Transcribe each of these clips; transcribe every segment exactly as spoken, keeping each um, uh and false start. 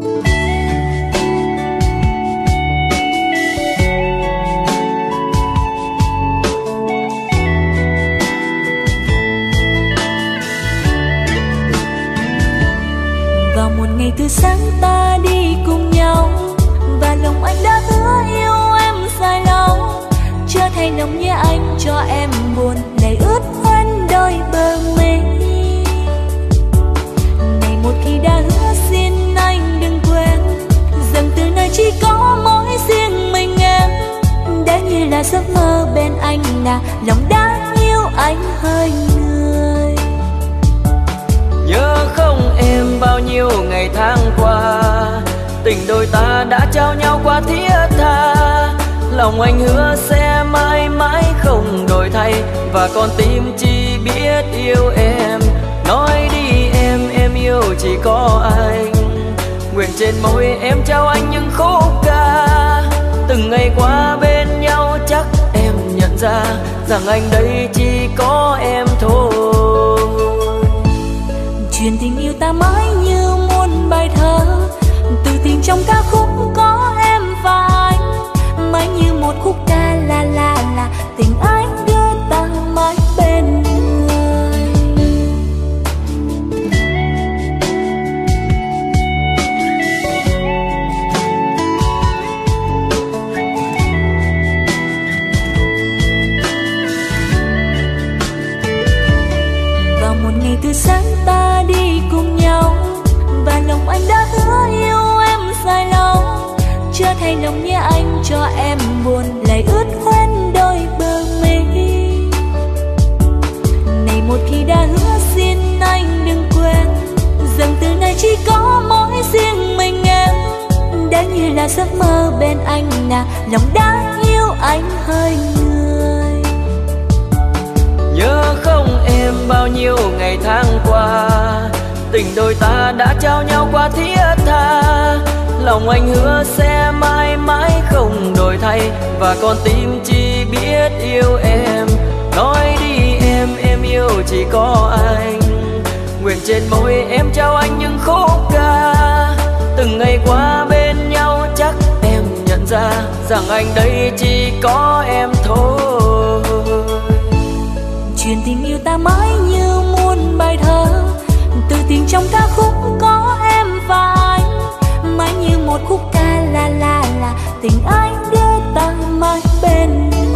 Vào một ngày thứ sáng ta đi cùng nhau, và lòng anh đã hứa yêu em dài lâu. Chưa thay lòng nhớ anh cho em buồn, này ướt hoen đôi bờ mi. Này một khi đã hứa xin anh đừng quên, rằng từ nay chỉ có mỗi riêng mình em. Đã như là giấc mơ bên anh, là lòng đã yêu anh hơi người. Nhớ không em bao nhiêu ngày tháng qua, tình đôi ta đã trao nhau qua thiết tha. Lòng anh hứa sẽ mãi mãi không đổi thay, và con tim chỉ biết yêu em. Nói đi em, em yêu chỉ có anh. Nguyện trên môi em trao anh những khúc ca. Từng ngày qua bên nhau chắc em nhận ra, rằng anh đây chỉ có em thôi. Chuyện tình yêu ta mãi như muôn bài thơ, từ tình trong ca khúc có em và anh. Mãi như một khúc ca la la la, tình anh đưa ta mãi bên người. Vào một ngày thứ sáng ta đi cùng nhau, và lòng anh đã hứa yêu em dài lâu. Chưa thay lòng nhớ anh cho em buồn, lại ướt hoen đôi bờ mi. Này một khi đã hứa xin anh đừng quên, rằng từ nay chỉ có mỗi riêng mình em. Đã như là giấc mơ bên anh, là lòng đã yêu anh hơi người. Nhớ không em bao nhiêu ngày tháng qua, tình đôi ta đã trao nhau qua thiết tha. Lòng anh hứa sẽ mãi mãi không đổi thay, và con tim chỉ biết yêu em. Nói đi em, em yêu chỉ có anh. Nguyện trên môi em trao anh những khúc ca. Từng ngày qua bên nhau chắc em nhận ra, rằng anh đây chỉ có em thôi. Chuyện tình yêu ta mãi như muôn bài thơ, từ tình trong ca khúc có em và anh. Mãi như một khúc ca la la la, tình anh đưa ta mãi bên người.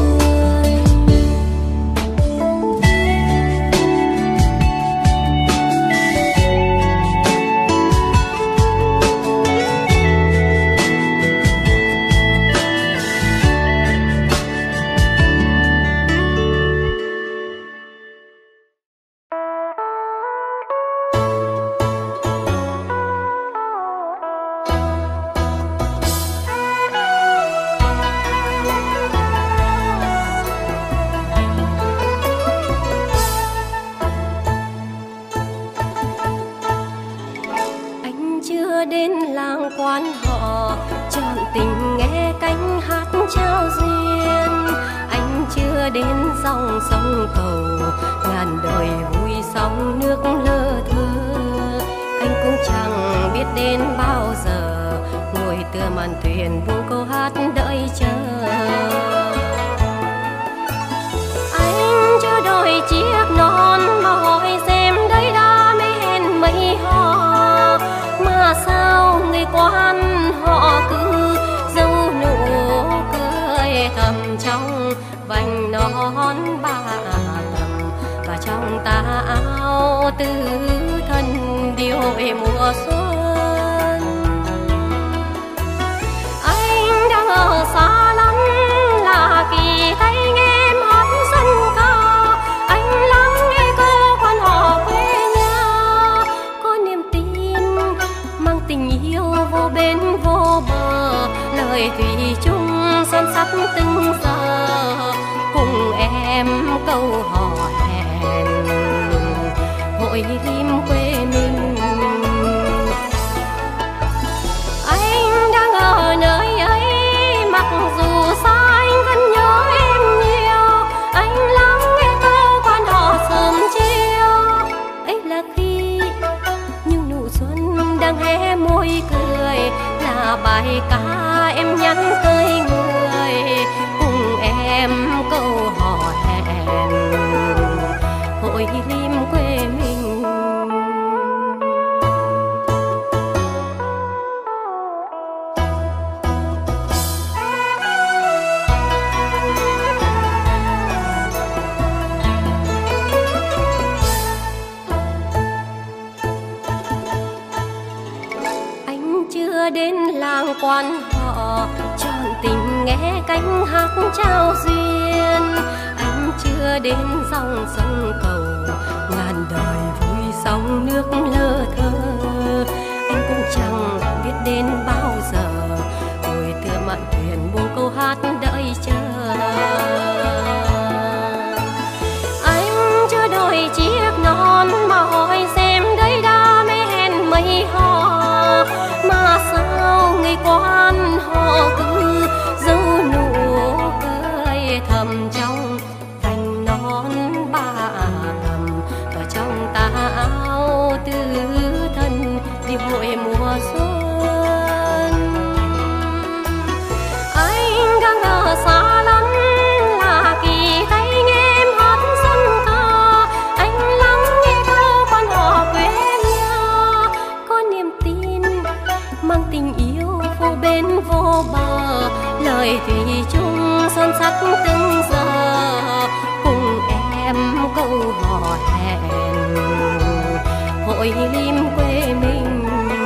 Đang hé môi cười là bài ca em nhắn tới người cùng em câu hò hẹn hội lim quê mình. Đến làng quan họ trọn tình nghe cánh hát trao duyên. Anh chưa đến dòng sông cầu ngàn đời vui sóng nước lơ thơ. Anh cũng chẳng biết đến bao giờ ngồi tựa mạn thuyền buông câu hát đợi chờ. Anh chưa đổi chiếc nón mà hỏi xem đây đã mê hẹn mây hò. Mà sao người quan họ cứ dấu nụ cười thầm trong cành nón ba cầm và trong tà áo tứ thân đi hội mùa xuân. Anh đang ở xa lắm là kỳ thấy nghe em hát dân ca. Anh lắng nghe câu quan họ quên nhau có niềm tin mang tình yêu vô bên vô bờ. Lời thủy chung son sắc từng giờ cùng em câu hò hẹn hội lim quê mình.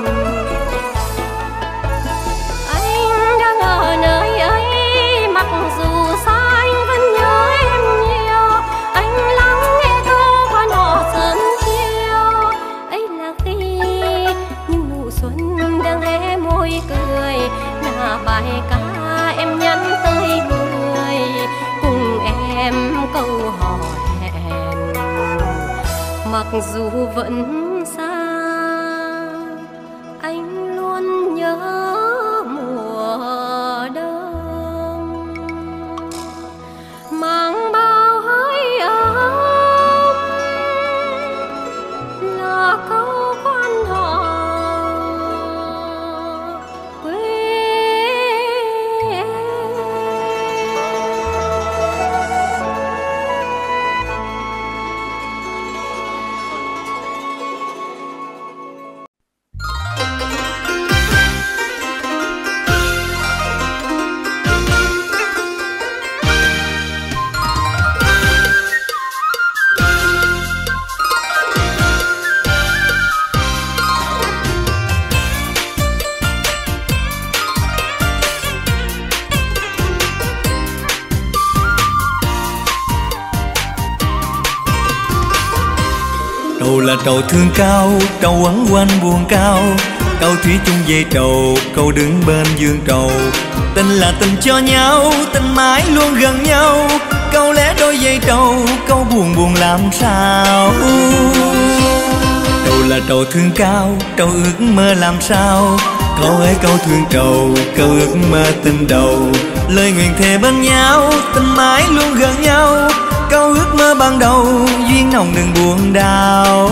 Anh đang ở nơi ấy mặc dù xa anh vẫn nhớ em nhiều. Anh lắng nghe câu quan họ sớm chiều ấy là khi những nụ xuân đang hé môi cười là bài ca em nhắn tới người cùng em câu hò hẹn mặc dù vẫn xa. Anh luôn nhớ mùa đông mang bao hơi ấm là câu quan họ. Trầu là trầu thương cao, trầu quấn quanh buồn cao. Câu thủy chung về trầu, câu đứng bên dương trầu. Tình là tình cho nhau, tình mãi luôn gần nhau. Câu lẽ đôi dây trầu, câu buồn buồn làm sao. Trầu là trầu thương cao, trầu ước mơ làm sao. Câu ấy câu thương trầu, câu ước mơ tình đầu. Lời nguyện thề bên nhau, tình mãi luôn gần nhau. Câu ước mơ ban đầu, duyên nồng đừng buồn đau.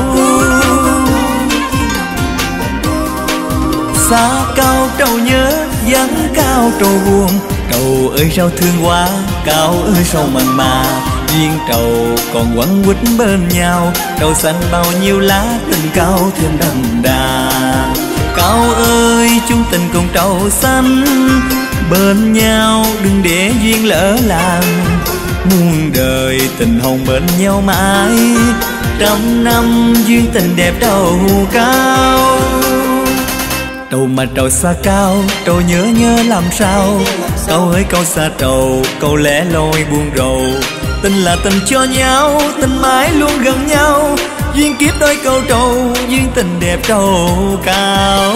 Xa cao trầu nhớ, vắng cao trầu buồn. Trầu ơi sao thương quá, cao ơi sao mặn mà. Duyên trầu còn quấn quýt bên nhau. Trầu xanh bao nhiêu lá, tình cao thêm đậm đà. Cao ơi chung tình cùng trầu xanh bên nhau, đừng để duyên lỡ làng. Muôn đời tình hồng bên nhau mãi, trăm năm duyên tình đẹp trầu cao. Trầu mà trầu xa cao, trầu nhớ nhớ làm sao. Câu ơi câu xa trầu, câu lẽ loi buồn rầu. Tình là tình cho nhau, tình mãi luôn gần nhau. Duyên kiếp đôi câu trầu, duyên tình đẹp trầu cao.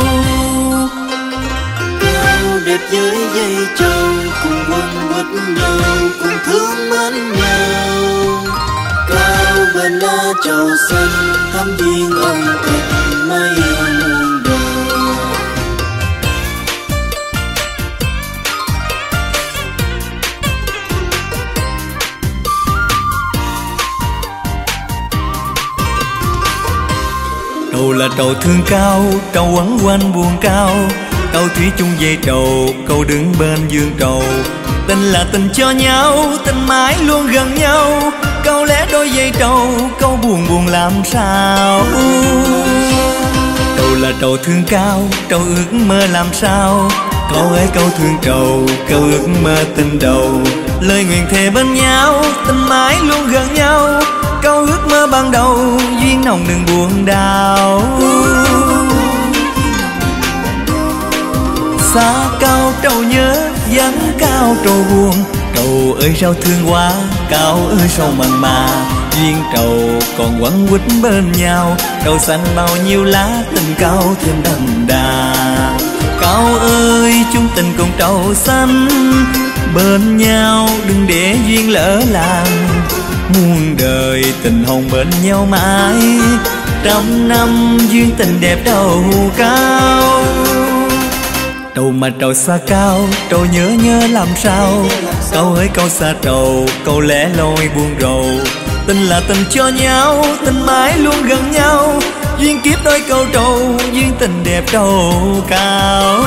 Cao đẹp với dây trầu, cùng quấn quýt nhau, cùng thương mến nhau. Cao bên lá trầu xanh, thắm duyên ân tình mây muôn đời. Trầu là trầu thương cao, trầu quấn quanh buồn cao. câu thủy chung dây trầu, câu đứng bên dương trầu. Tình là tình cho nhau, tình mãi luôn gần nhau. Câu lẽ đôi dây trầu, câu buồn buồn làm sao. Trầu là trầu thương cao, trầu ước mơ làm sao. Câu ấy câu thương trầu, câu ước mơ tình đầu. Lời nguyện thề bên nhau, tình mãi luôn gần nhau. Câu ước mơ ban đầu, duyên nồng đừng buồn đau. Xa cao trầu nhớ, vắng cao trầu buồn. Trầu ơi sao thương quá, cao ơi sao mặn mà. Duyên trầu còn quấn quýt bên nhau. Trầu xanh bao nhiêu lá, tình cao thêm đậm đà. Cao ơi chung tình cùng trầu xanh bên nhau, đừng để duyên lỡ làng. Muôn đời tình hồng bên nhau mãi, trăm năm duyên tình đẹp đầu cao. Trầu mà trầu xa cao, trầu nhớ nhớ làm sao. Câu ơi câu xa trầu, câu lẽ loi buồn rầu. Tình là tình cho nhau, tình mãi luôn gần nhau. Duyên kiếp đôi câu trầu, duyên tình đẹp trầu cao.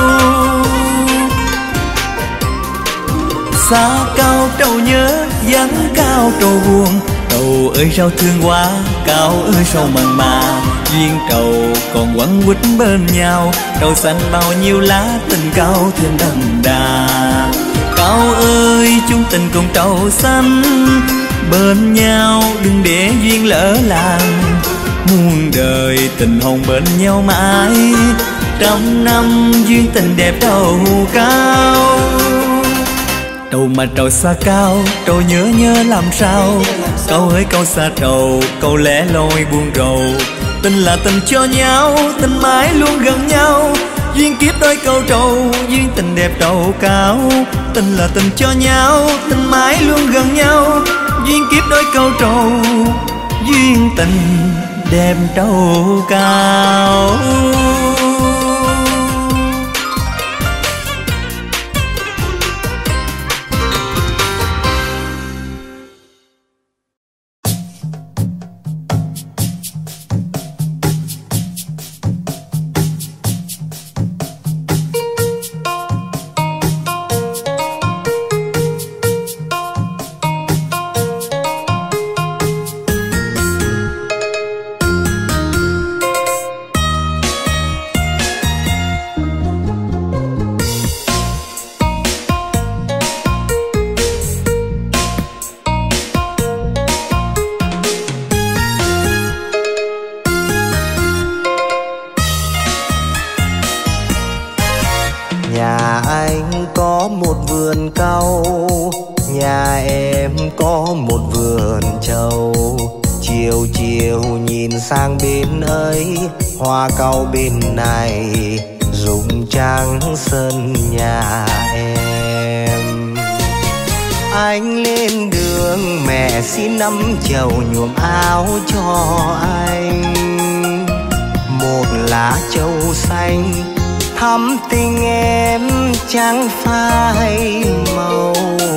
Xa cao trầu nhớ, vắng cao trầu buồn. Trầu ơi sao thương quá, cao ơi sao mặn mà. Duyên trầu còn quấn quýt bên nhau. Trầu xanh bao nhiêu lá, tình cao thêm đậm đà. Cao ơi chung tình cùng trầu xanh bên nhau, đừng để duyên lỡ làng. Muôn đời tình hồng bên nhau mãi, trăm năm duyên tình đẹp đầu cao. Trầu mà trầu xa cao, trầu nhớ nhớ làm sao. Câu ơi câu xa trầu, câu lẽ loi buồn rầu. Tình là tình cho nhau, tình mãi luôn gần nhau. Duyên kiếp đôi câu trầu, duyên tình đẹp trầu cao. Tình là tình cho nhau, tình mãi luôn gần nhau. Duyên kiếp đôi câu trầu, duyên tình đẹp trầu cao. Hoa cau bên này rụng trắng sân nhà em. Anh lên đường mẹ xin năm chầu nhuộm áo cho anh. Một lá châu xanh thắm tình em chẳng phai màu.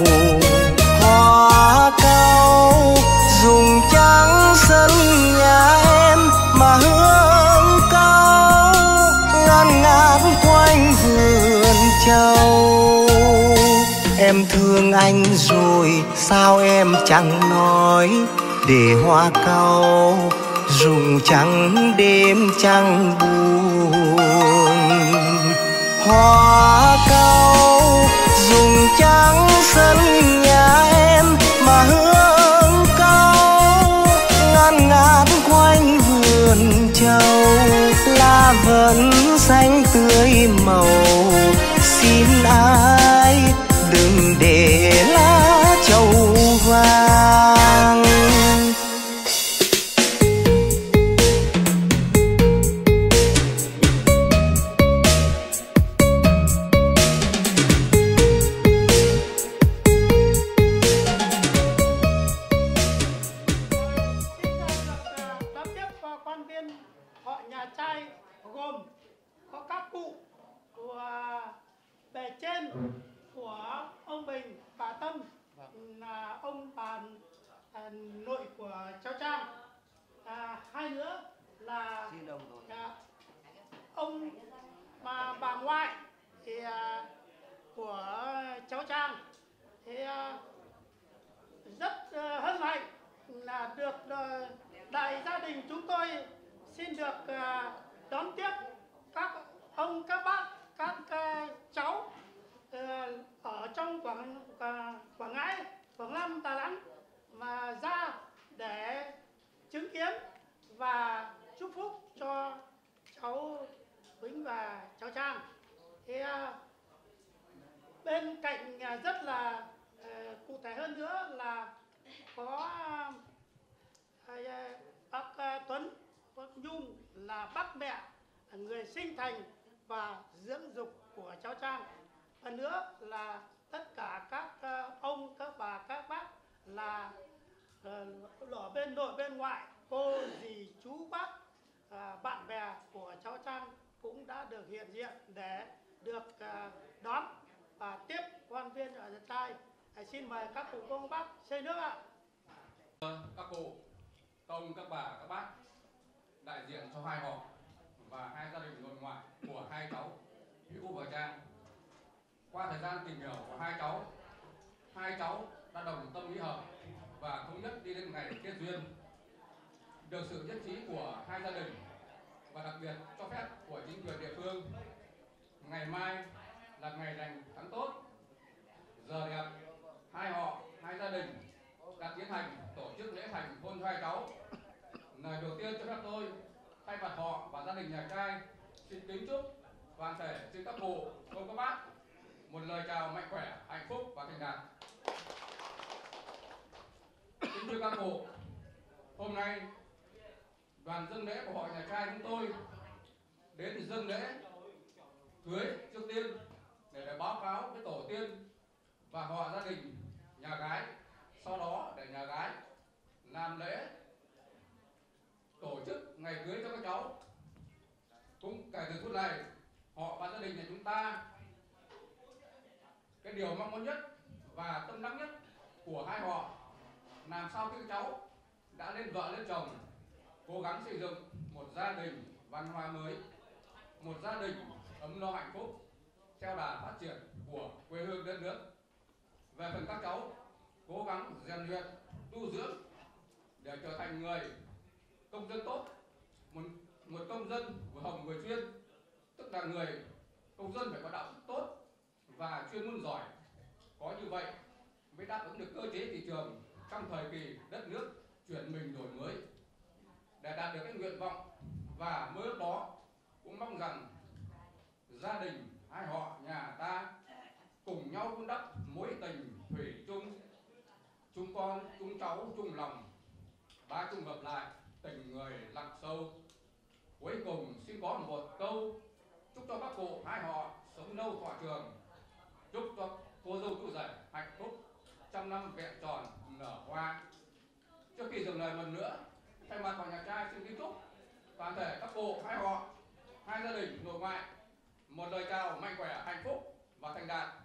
Hoa cau rụng trắng sân nhà em mà hương cao ngàn ngát quanh vườn châu. Em thương anh rồi sao em chẳng nói, để hoa cau rụng trắng đêm chẳng buồn. Hoa cau rụng trắng sân nhà em mà hương cao ngàn ngát quanh vườn châu. Lá vẫn xanh tươi màu, xin ai đừng để lá châu vàng. Gồm có các cụ của bề trên của ông Bình, bà Tâm, là ông bà à, nội của cháu Trang, à, hai nữa là à, ông bà bà ngoại à, được uh, đại gia đình chúng tôi xin được uh, đón tiếp các ông, các bác, các uh, cháu uh, ở trong Quảng uh, Quảng Ngãi, Quảng Nam, Đà Nẵng mà ra để chứng kiến và chúc phúc cho cháu Vĩnh và cháu Trang. Thì uh, bên cạnh uh, rất là uh, cụ thể hơn nữa là có uh, bác uh, Tuấn, bác Nhung là bác mẹ, người sinh thành và dưỡng dục của cháu Trang. Và nữa là tất cả các uh, ông, các bà, các bác là uh, ở bên nội bên ngoại, cô, dì, chú, bác, uh, bạn bè của cháu Trang cũng đã được hiện diện để được uh, đón và tiếp quan viên ở trai. Uh, xin mời các cụ cô bác xây nước ạ. Các cụ, ông, các bà, các bác, đại diện cho hai họ và hai gia đình nội ngoại của hai cháu Hữu và Trang. Qua thời gian tìm hiểu của hai cháu, hai cháu đã đồng tâm ý hợp và thống nhất đi đến ngày kết duyên. Được sự nhất trí của hai gia đình và đặc biệt cho phép của chính quyền địa phương, ngày mai là ngày lành tháng tốt, giờ đẹp, hai họ, hai gia đình đã tiến hành tổ chức lễ thành hôn cho hai cháu. Lời đầu tiên cho phép tôi thay mặt họ và gia đình nhà trai xin kính chúc toàn thể xin các cụ, cô, các bác một lời chào mạnh khỏe, hạnh phúc và thành đạt. Kính thưa các cụ, hôm nay đoàn dâng lễ của họ nhà trai chúng tôi đến dâng lễ cưới trước tiên để, để báo cáo với tổ tiên và họ gia đình nhà gái, sau đó để nhà gái làm lễ tổ chức ngày cưới cho các cháu. Cũng kể từ phút này, họ và gia đình nhà chúng ta, cái điều mong muốn nhất và tâm đắc nhất của hai họ làm sao các cháu đã lên vợ lên chồng, cố gắng xây dựng một gia đình văn hóa mới, một gia đình ấm no hạnh phúc theo đà phát triển của quê hương đất nước. Về phần các cháu, cố gắng rèn luyện, tu dưỡng để trở thành người công dân tốt, một, một công dân vừa hồng vừa chuyên, tức là người công dân phải có đạo đức tốt và chuyên môn giỏi. Có như vậy mới đáp ứng được cơ chế thị trường trong thời kỳ đất nước chuyển mình đổi mới. Để đạt được cái nguyện vọng và mơ ước đó, cũng mong rằng gia đình hai họ nhà ta cùng nhau vun đắp mối tình thủy chung, chung con, chung cháu, chung lòng, ba chung hợp lại tình người lặng sâu. Cuối cùng xin có một câu chúc cho các cụ hai họ sống lâu thọ trường, chúc cho cô dâu chú rể hạnh phúc trăm năm vẹn tròn nở hoa. Trước khi dừng lời lần nữa, thay mặt họ nhà trai xin kính chúc toàn thể các cụ hai họ, hai gia đình nội ngoại một lời chào mạnh khỏe, hạnh phúc và thành đạt.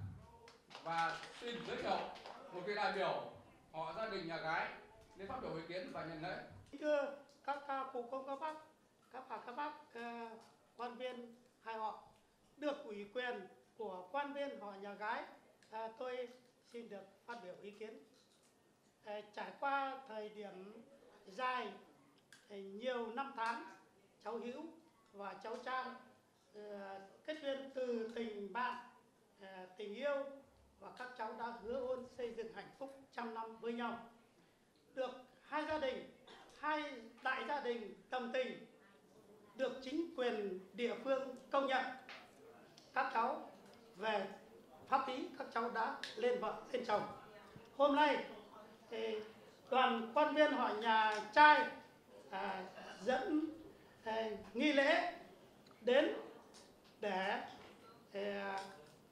Và xin giới thiệu một vị đại biểu họ gia đình nhà gái đến phát biểu ý kiến và nhận lễ. Thưa các uh, cụ công, các bác, các bà, các bác, uh, quan viên hai họ, được ủy quyền của quan viên họ nhà gái, uh, tôi xin được phát biểu ý kiến. Uh, trải qua thời điểm dài, uh, nhiều năm tháng, cháu Hữu và cháu Trang uh, kết duyên từ tình bạn, uh, tình yêu, và các cháu đã hứa hôn xây dựng hạnh phúc trăm năm với nhau. Được hai gia đình, hai đại gia đình đồng tình, được chính quyền địa phương công nhận, các cháu về pháp lý các cháu đã lên vợ lên chồng. Hôm nay thì đoàn quan viên họ nhà trai à, dẫn à, nghi lễ đến để à,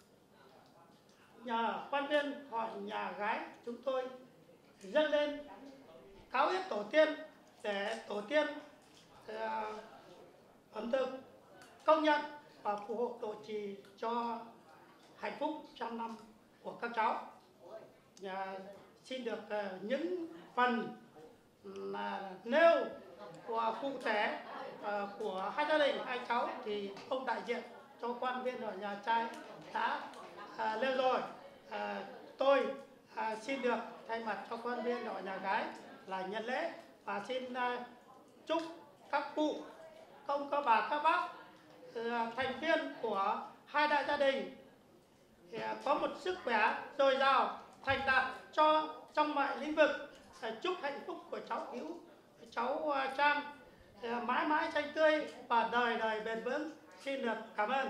nhờ quan viên họ nhà gái chúng tôi dâng lên cáo yết tổ tiên để tổ tiên uh, ẩm thực công nhận và phù hộ độ trì cho hạnh phúc trăm năm của các cháu. Nhà xin được uh, những phần là uh, nêu của cụ thể uh, của hai gia đình hai cháu thì ông đại diện cho quan viên ở nhà trai đã uh, nêu rồi. Uh, tôi uh, xin được thay mặt cho quan viên ở nhà gái là nhận lễ và xin uh, chúc các cụ, ông các bà các bác, uh, thành viên của hai đại gia đình uh, có một sức khỏe dồi dào, thành đạt cho trong mọi lĩnh vực. Uh, chúc hạnh phúc của cháu Hiếu, cháu uh, Trang uh, mãi mãi xanh tươi và đời đời bền vững. Xin được cảm ơn.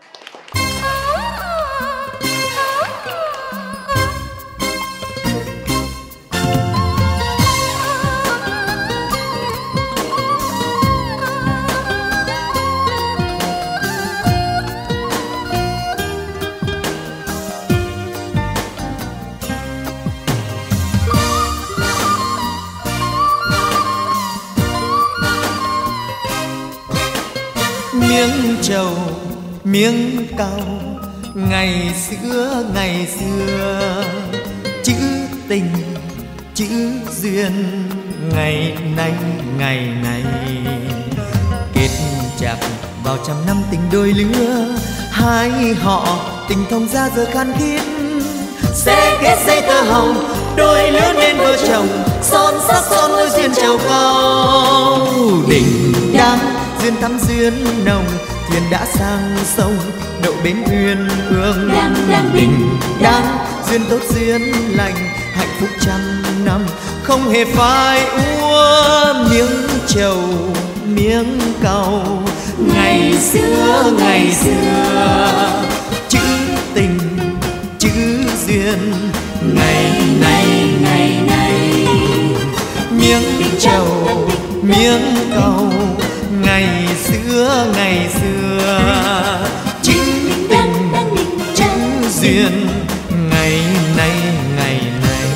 Miếng trầu miếng cau ngày xưa ngày xưa, chữ tình chữ duyên ngày nay ngày nay, kết chặt vào trăm năm tình đôi lứa, hai họ tình thông ra giờ khan thiết, sẽ kết dây tơ hồng đôi lứa nên vợ chồng, son sắc son môi duyên trầu cao, đình đám duyên thắm duyên nồng, thuyền đã sang sông đậu bến uyên ương, đình đám duyên tốt duyên lành, hạnh phúc trăm năm không hề phai úa. Miếng trầu miếng cau ngày xưa ngày xưa, chữ tình chữ duyên ngày nay ngày nay, miếng trầu miếng cau ngày xưa ngày xưa, chữ tình chữ duyên ngày nay ngày nay.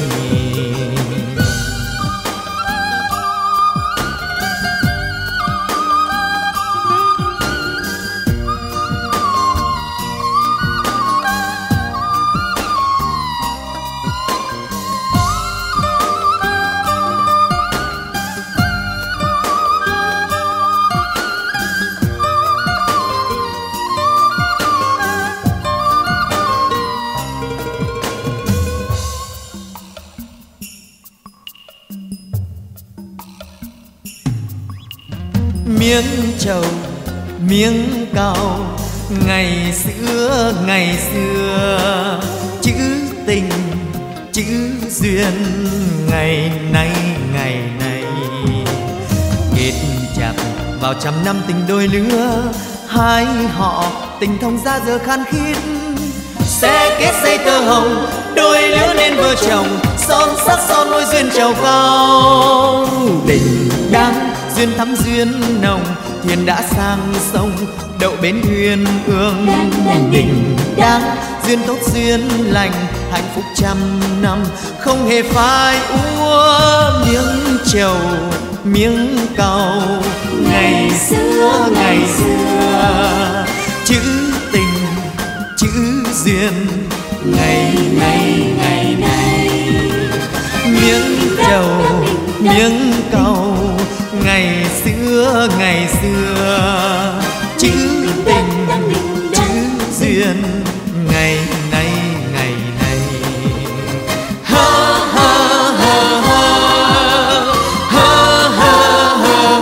Miếng trầu miếng cau ngày xưa ngày xưa, chữ tình chữ duyên ngày nay ngày nay, kết chặt vào trăm năm tình đôi lứa, hai họ tình thông ra giờ khan khít, sẽ kết dây tơ hồng đôi lứa nên vợ chồng, son sắc son môi duyên trầu cao, đình đám duyên thắm duyên nồng, thuyền đã sang sông đậu bến uyên ương, đình đám duyên tốt duyên lành, hạnh phúc trăm năm không hề phai úa. Miếng trầu miếng cau ngày xưa ngày xưa, chữ tình chữ duyên ngày nay ngày nay, miếng trầu miếng cau ngày xưa ngày xưa, chữ tình chữ duyên ngày nay ngày nay. Ha ha ha ha ha ha ha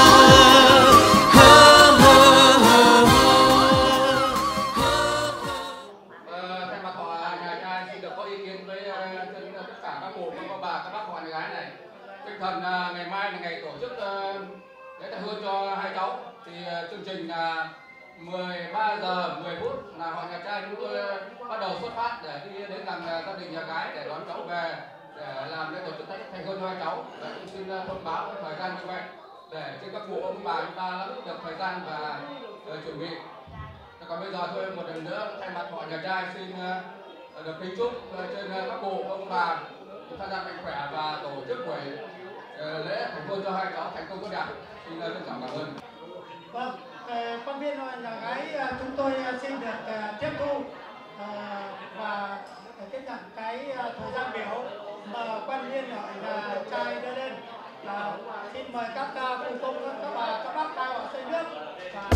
Ờ, thay mặt họ nhà trai xin được có ý kiến với uh, tất cả các cụ, các bà, các bác họ nhà gái này. Tinh thần uh, ngày mai là ngày tổ chức uh, lễ tạ hương cho hai cháu, thì uh, chương trình là mười ba giờ mười phút là họ nhà trai chúng tôi uh, bắt đầu xuất phát để đi đến gần uh, gia đình nhà gái để đón cháu về để làm lễ tổ chức thành hôn cho hai cháu. Để cũng xin uh, thông báo thời gian như vậy để cho các cụ ông bà chúng ta nắm được thời gian và uh, chuẩn bị. Còn bây giờ thôi, một lần nữa thay mặt họ nhà trai xin uh, được kính chúc uh, trên uh, các cụ ông bà tham gia mạnh khỏe và tổ chức buổi uh, lễ thành hôn cho hai cháu thành công tốt đẹp. Xin uh, trân trọng cảm ơn. Vâng, uh, quan viên họ nhà gái uh, chúng tôi uh, xin được uh, tiếp thu uh, và uh, tiếp nhận cái uh, thời gian biểu mà quan viên họ nhà trai đưa lên. Uh, xin mời các uh, cụ công, các bà, các bác khai họ xây nước và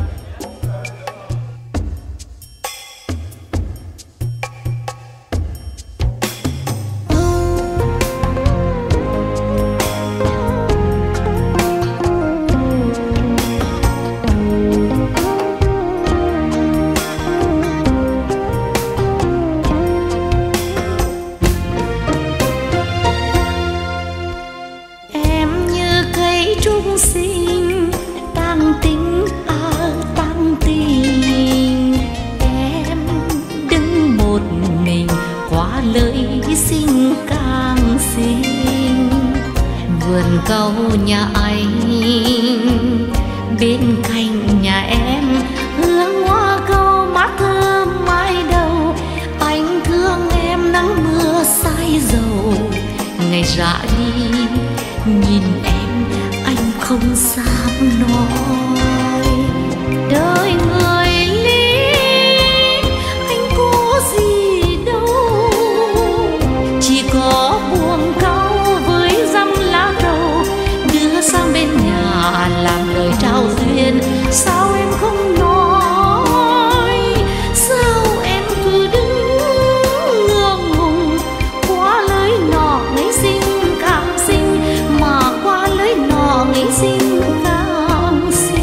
xinh càng xinh. Vườn cau nhà anh bên cạnh nhà em, hương hoa cau mát thơm mãi đầu. Anh thương em nắng mưa say dầu, ngày ra đi nhìn em anh không dám nói. Đời người lý anh có gì đâu, chỉ có buồng cau với dăm lá trầu đưa sang bên nhà làm lời trao duyên. Sao em không nói, sao em cứ đứng ngượng ngùng? Qua lời nọ nghĩ xinh càng xinh, mà qua lời nọ nghĩ xinh càng xinh.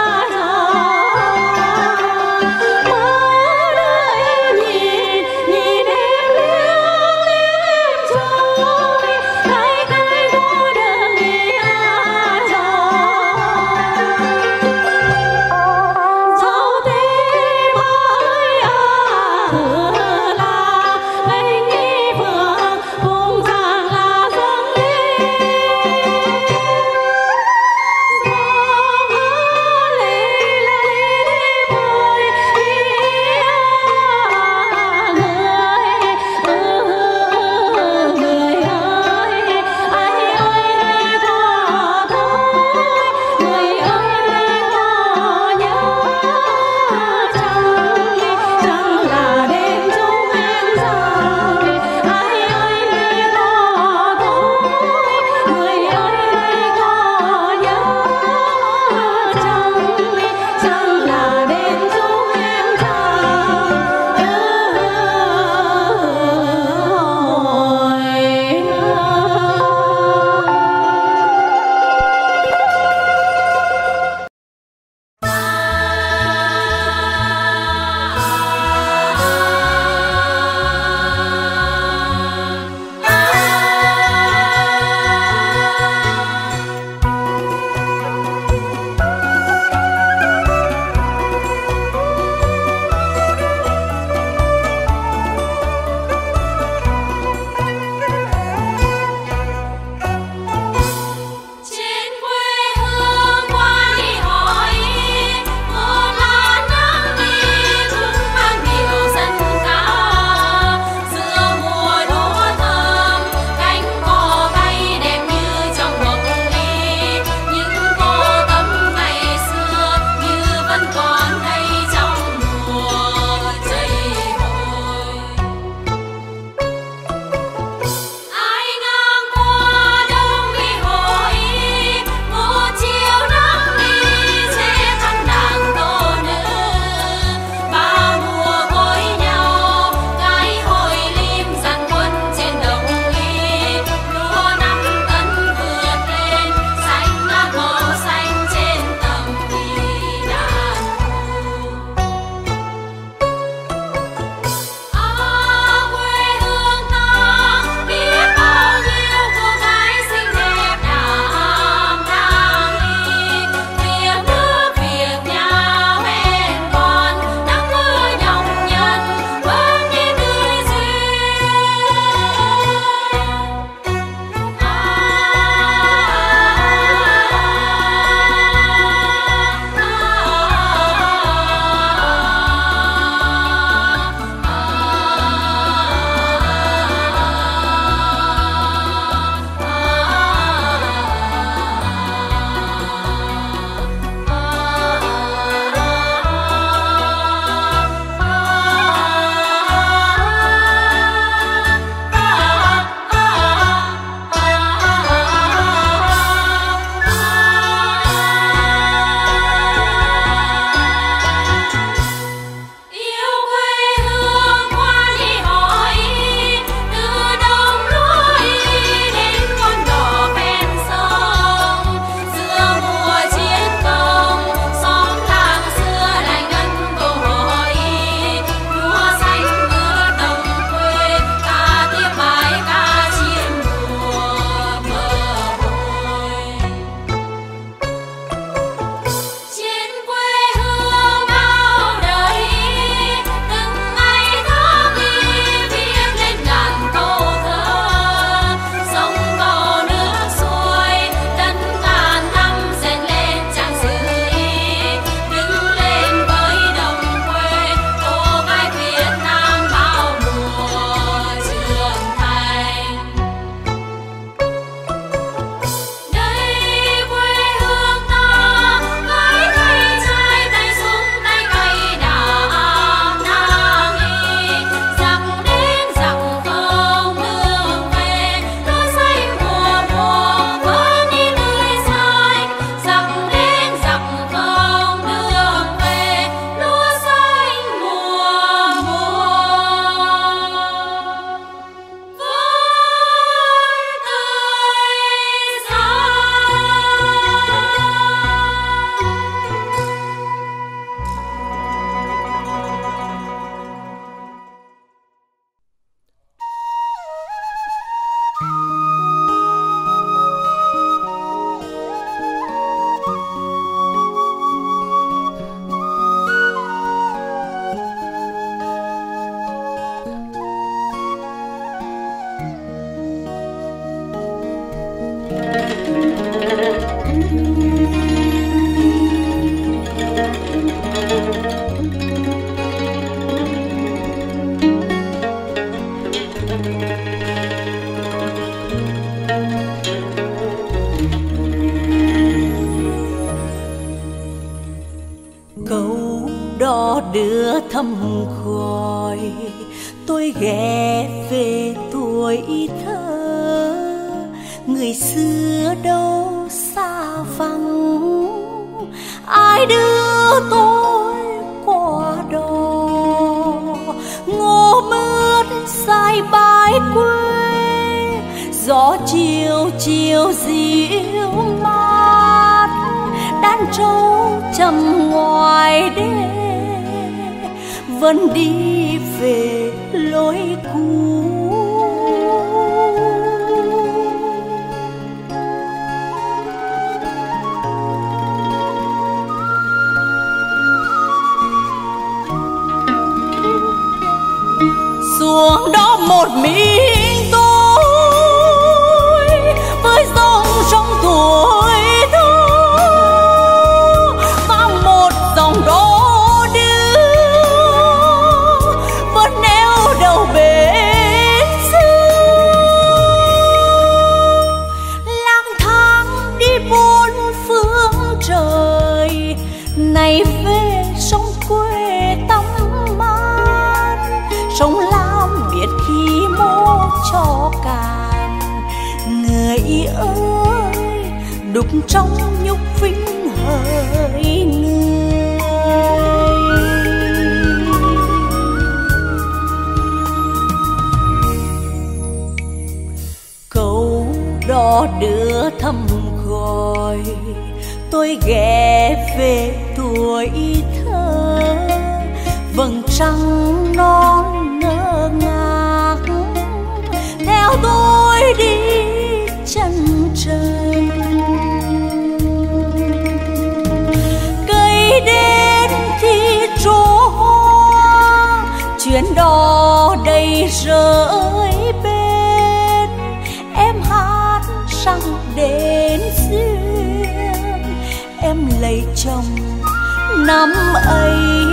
Hãy subscribe cho kênh Ghiền Mì Gõ để không bỏ lỡ đò đưa thăm khói, tôi ghé về tuổi thơ. Người xưa đâu xa vắng, ai đưa tôi qua đò. Ngô mướt dài bãi quê, gió chiều chiều dịu mát. Đàn trâu trầm ngoài đê, vẫn đi về lối cũ. Xuống đó một mình tôi với dòng sông tuổi thơ, vang một dòng đò đưa vẫn neo đầu bến xưa. Lang thang đi bốn phương trời, này về sông quê tắm mát. Sông Lam biết khi mô cho cạn, người ơi đục trong nhục vinh hỡi người. Câu đò đưa thăm gọi, tôi ghé về tuổi thơ. Vầng trăng non ngơ ngác theo tôi đi chân trần. Cây đến thì trổ hoa, chuyến đò đầy rơi bên. Em hát sang đến duyên, em lấy chồng năm ấy.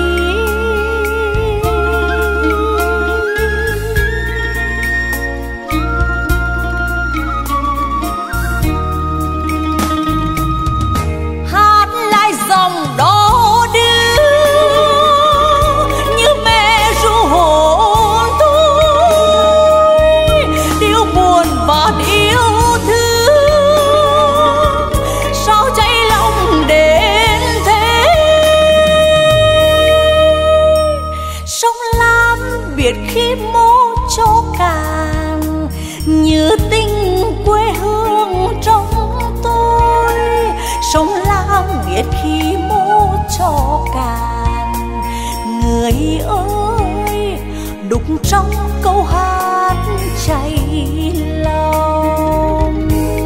Khi mô cho cạn như tình quê hương trong tôi. Sông Lam biết khi mô cho cạn, người ơi đục trong câu hát cháy lòng.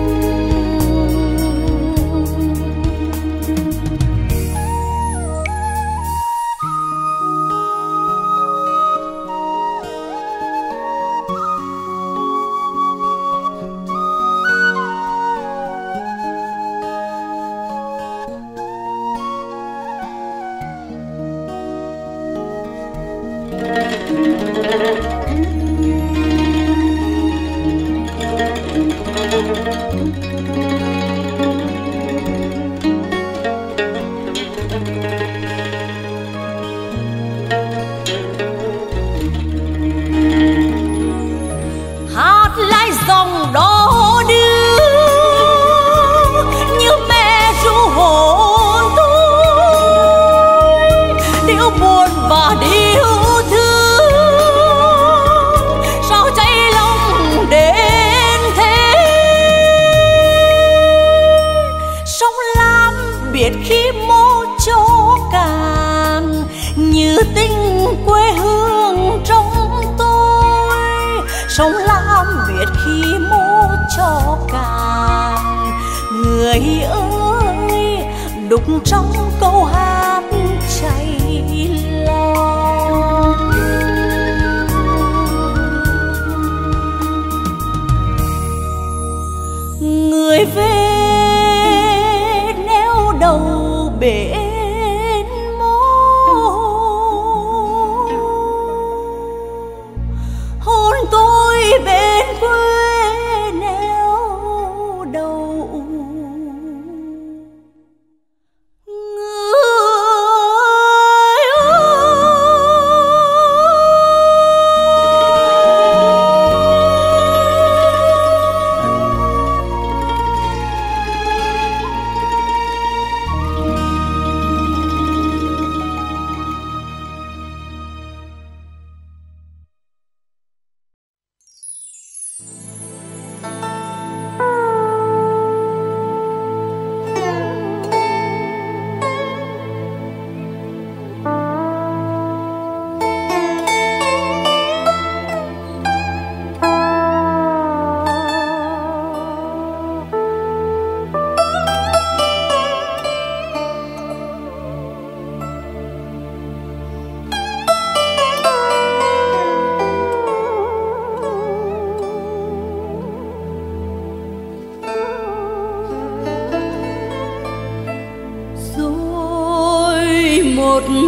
Hát lại dòng đó đưa như mẹ ru hồn tôi. Điệu buồn và điệu thương sao cháy lòng đến thế. Sông Lam biết khi mô cho cạn như tình quê hương trong tôi. Sông Lam biết khi mô cho cạn, người ơi đục trong câu hát cháy lòng. Người về neo đầu bến mô, hôn tôi bên quê neo đầu. Người ơi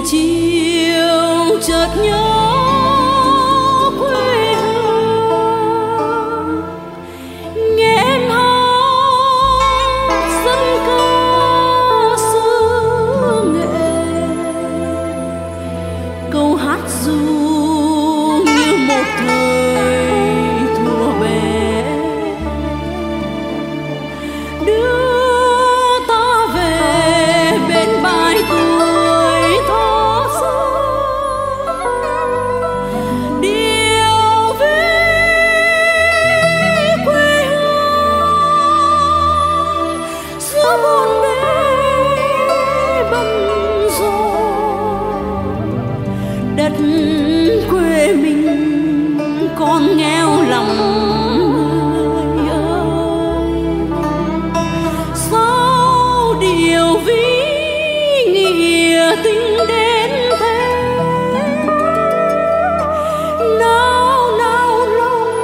chiều chợt nhớ quê hương, nghe em hát dân ca xứ nghệ, câu hát ru như một thời thuở bé, đưa ta về bên bãi tuổi thơ xưa, điều về quê hương giữa bộn bề bận rộn. Đất quê mình còn nghèo lòng người ơi, sao điều ví nghĩa tình đến thế, nào nào lòng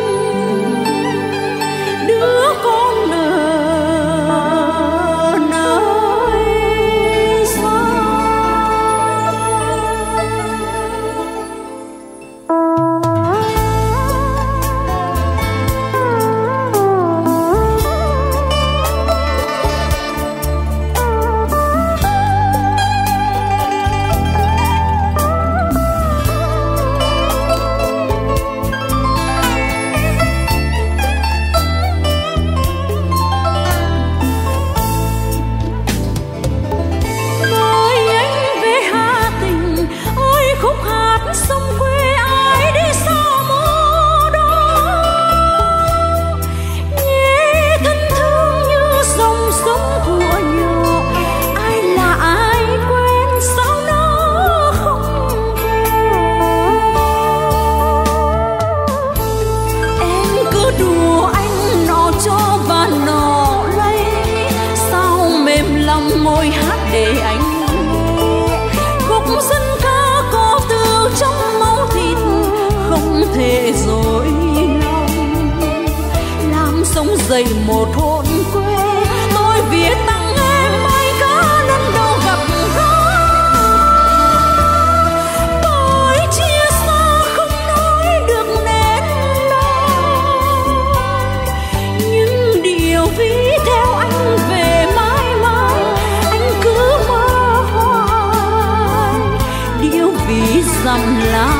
đứa con ở nơi xa. Mời anh về Hà Tĩnh, ôi khúc hát sông quê ai đi xa mô đó, nghe thân thương như dòng sông thuở nhỏ. Ai là ai quên sao nó không về, em cứ đùa anh nọ cho và nọ lấy, sao mềm lòng ngồi hát để anh nghe. Khúc dân ca có từ trong máu thịt, không thể dối lòng, làm sống dậy một hồn quê. Tôi viết tặng em bài ca lần đầu gặp gỡ, tôi chia xa không nói được nên lời, nhưng điều ví theo anh về mãi mãi, anh cứ mơ hoài điều ví dặm là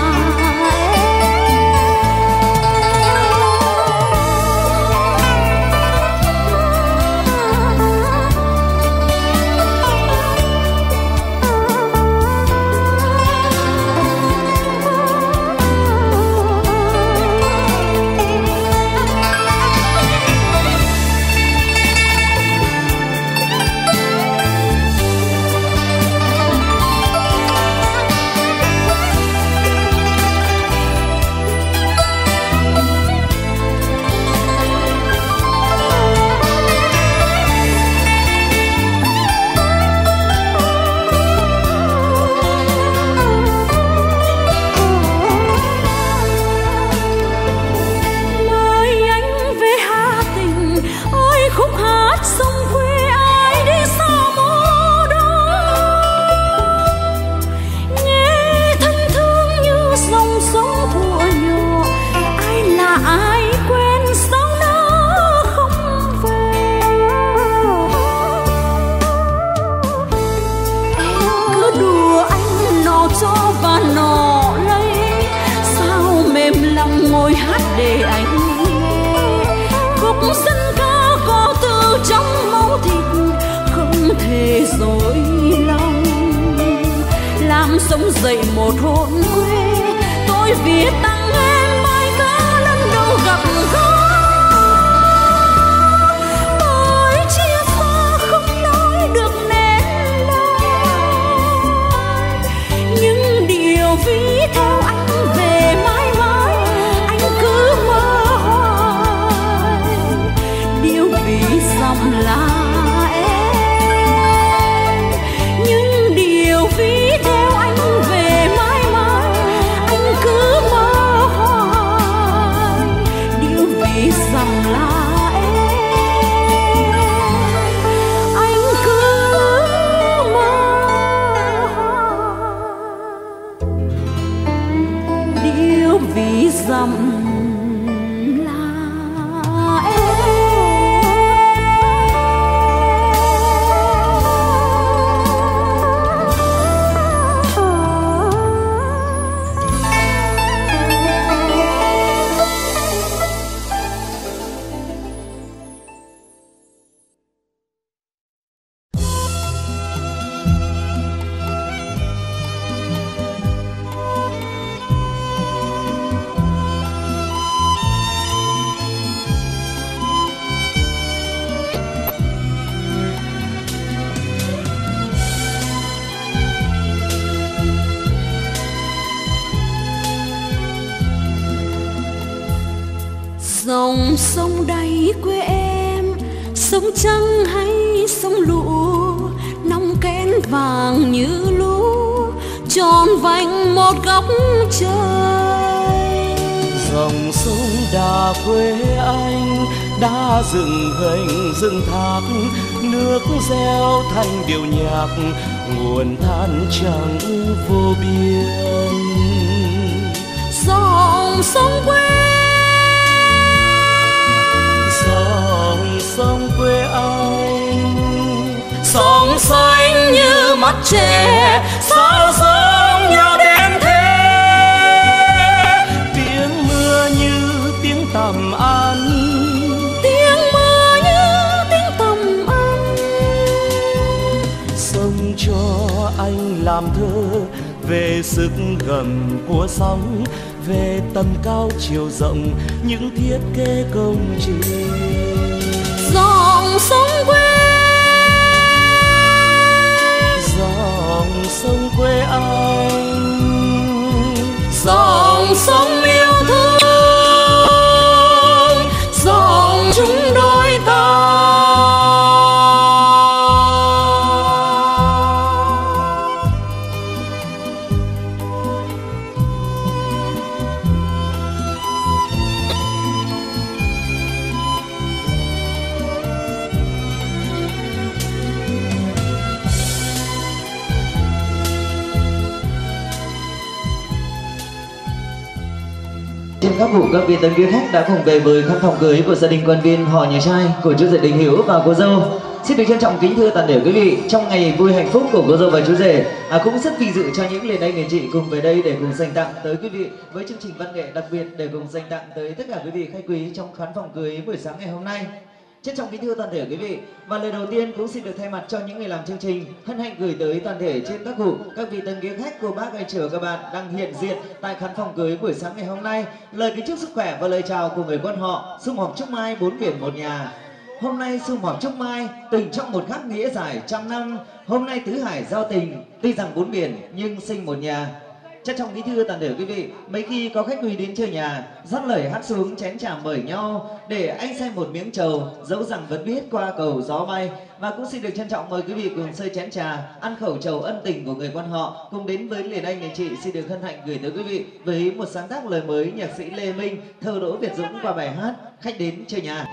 mời anh về Hà Tĩnh, ôi khúc hát sông quê ai đi xa mô đó, nghe thân thương như dòng sông thuở nhỏ. Ai là ai quên sao nó không về, em cứ đùa anh nọ cho và nọ lấy, sao mềm lòng ngồi hát để anh nghe. Khúc dân ca có từ trong máu thịt, không thể dối lòng, làm sống dậy một hồn quê. Tôi viết tặng em bài ca lần đầu gặp gỡ, tôi chia xa không nói được nên lời, nhưng điều ví theo anh về mãi mãi, anh cứ mơ hoài điều ví dặm là em, nhưng điều ví theo anh về mãi mãi, anh cứ mơ hoài vì dặm là em. Dòng sông đầy quê em, sông trắng hay sông lũ, nong kén vàng như lũ, tròn vành một góc trời. Dòng sông Đà quê anh đã dựng gành dựng thác, nước reo thành điệu nhạc, nguồn than trắng vô biên. Dòng sông quê, dòng sông quê anh, sông xanh như mắt trẻ, sao giống nhau đến thế. Tiếng mưa như tiếng tầm ăn, tiếng mưa như tiếng tầm ăn. Sông cho anh làm thơ về sức gầm của sóng, về tầm cao chiều rộng những thiết kế công trình. Dòng sông quê, dòng sông quê anh, dòng sông yêu thương, dòng chúng đôi ta. Trên các vụ các vị tân quý khách đã cùng về với khán phòng cưới của gia đình quan viên họ nhà trai của chú rể Đình Hiếu và cô dâu. Xin được trân trọng kính thưa toàn thể quý vị, trong ngày vui hạnh phúc của cô dâu và chú rể, à, cũng rất vinh dự cho những liền anh liền chị cùng về đây để cùng dành tặng tới quý vị với chương trình văn nghệ đặc biệt để cùng dành tặng tới tất cả quý vị khách quý trong khán phòng cưới buổi sáng ngày hôm nay. Trân trọng kính thưa toàn thể quý vị, và lời đầu tiên cũng xin được thay mặt cho những người làm chương trình hân hạnh gửi tới toàn thể trên các cụ, các vị tân quý khách, cô bác, anh chị và các bạn đang hiện diện tại khán phòng cưới buổi sáng ngày hôm nay lời kính chúc sức khỏe và lời chào của người quan họ sum họp chúc mai bốn biển một nhà. Hôm nay sum họp chúc mai tình trong một khắc nghĩa dài trăm năm, hôm nay tứ hải giao tình, tuy rằng bốn biển nhưng sinh một nhà. Trân trọng kính thưa toàn thể quý vị, mấy khi có khách quý đến chơi nhà, dắt lời hát xuống chén trà mời nhau để anh xem một miếng trầu, dẫu rằng vẫn biết qua cầu gió bay. Và cũng xin được trân trọng mời quý vị cùng sơi chén trà, ăn khẩu trầu ân tình của người quan họ, cùng đến với liền anh liền chị. Xin được hân hạnh gửi tới quý vị với một sáng tác lời mới nhạc sĩ Lê Minh, thơ Đỗ Việt Dũng qua bài hát Khách Đến Chơi Nhà.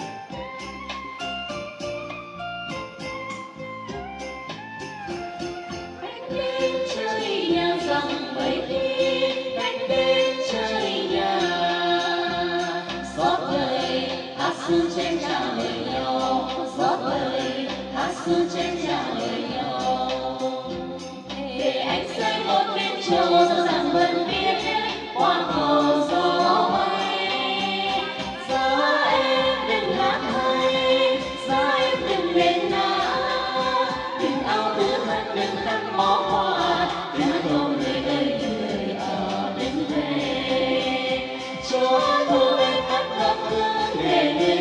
Chén trà lời nhau, rót lời hát xuống chén trà lời nhau. Để anh xây một miếng trầu dẫu rằng vẫn biết qua cầu gió bay. Giá em đừng hát hay, giá em đừng lên ná, đừng ao ước thân, đừng tặng mó hoa, đừng cầu người ơi người ở đến về. Cho thu bên khắp khắp hương để người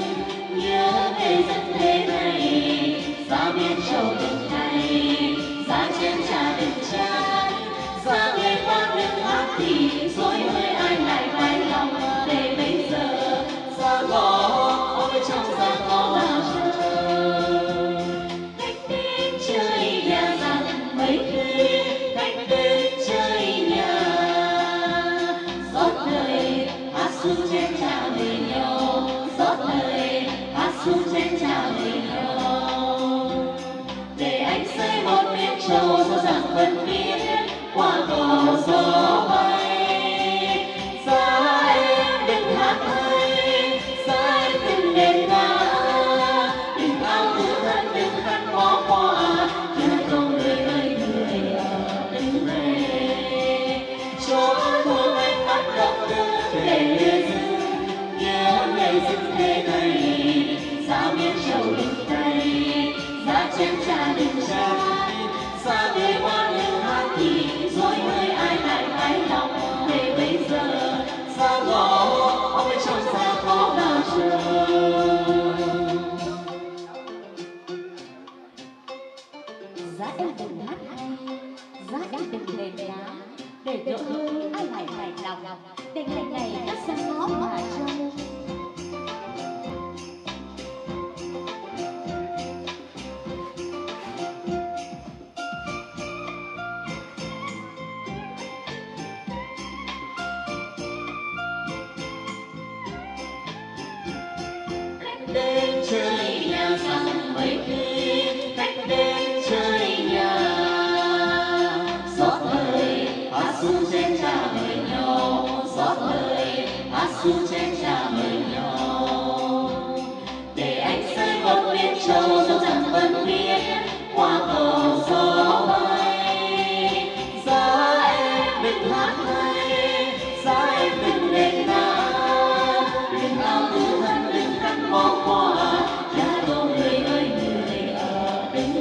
dân thế này, giá miếng trầu đừng hay, giá chén trà đừng chán, giá để đỡ hơn ai lại lại lòng, để ngày ngày các sáng ngó mà trông. Đến chơi nhà sang mấy khi khách đến chơi nhà xót hơi hát su trên trà mời nhau, xót hơi hát su trên trà mời nhau, để anh rơi một miếng trầu dẫu rằng vẫn biết qua cầu gió bay. Giá em đừng hát hay, giá em đừng đền ngã, đừng ao tư thân đừng khăn bỏ qua, đã có người ơi người ở đứng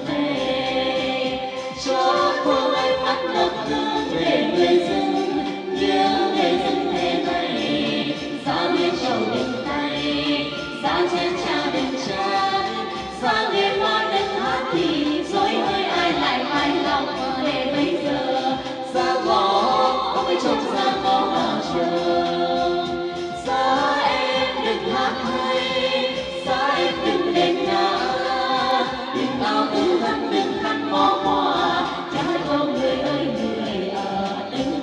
về cho cô anh mắt độc thương để người dưng nhớ người dưng thế này. Giá miếng trầu đừng tay, giá chén trà đừng chán, giá nghe hoa đừng hát thì dối hơi ai lại hài lòng để bây giờ giá ngõ có cái trông giá ngõ vào trường. Giá em đừng hát hay, giá em đừng đền ngã, đừng ao tư thân đừng khăn bỏ qua, trái không người ơi người ở đứng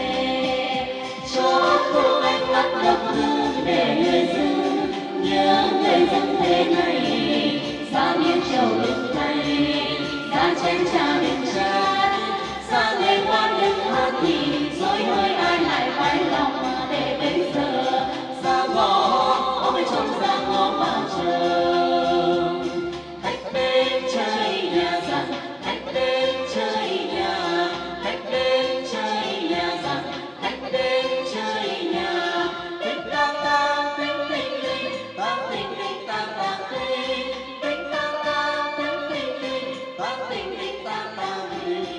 về cho cô anh mắt độc thương để người dưng nhớ người dưng thế này. Giá miếng trầu đừng tay, giá chén trà đừng chán, giá nghe hoa đừng hát thì dối hơi ai lại phải lòng để bây giờ giá ngõ ôi trong giá ngõ vào trường. Khách đến chơi nhà rằng, khách đến chơi nhà, khách đến chơi nhà rằng, khách đến chơi nhà. Tinh tang tang tinh tinh tinh, tang tinh tinh tang tang tinh, tinh tang tang tinh tinh tinh, tang tinh tinh tang tang tinh.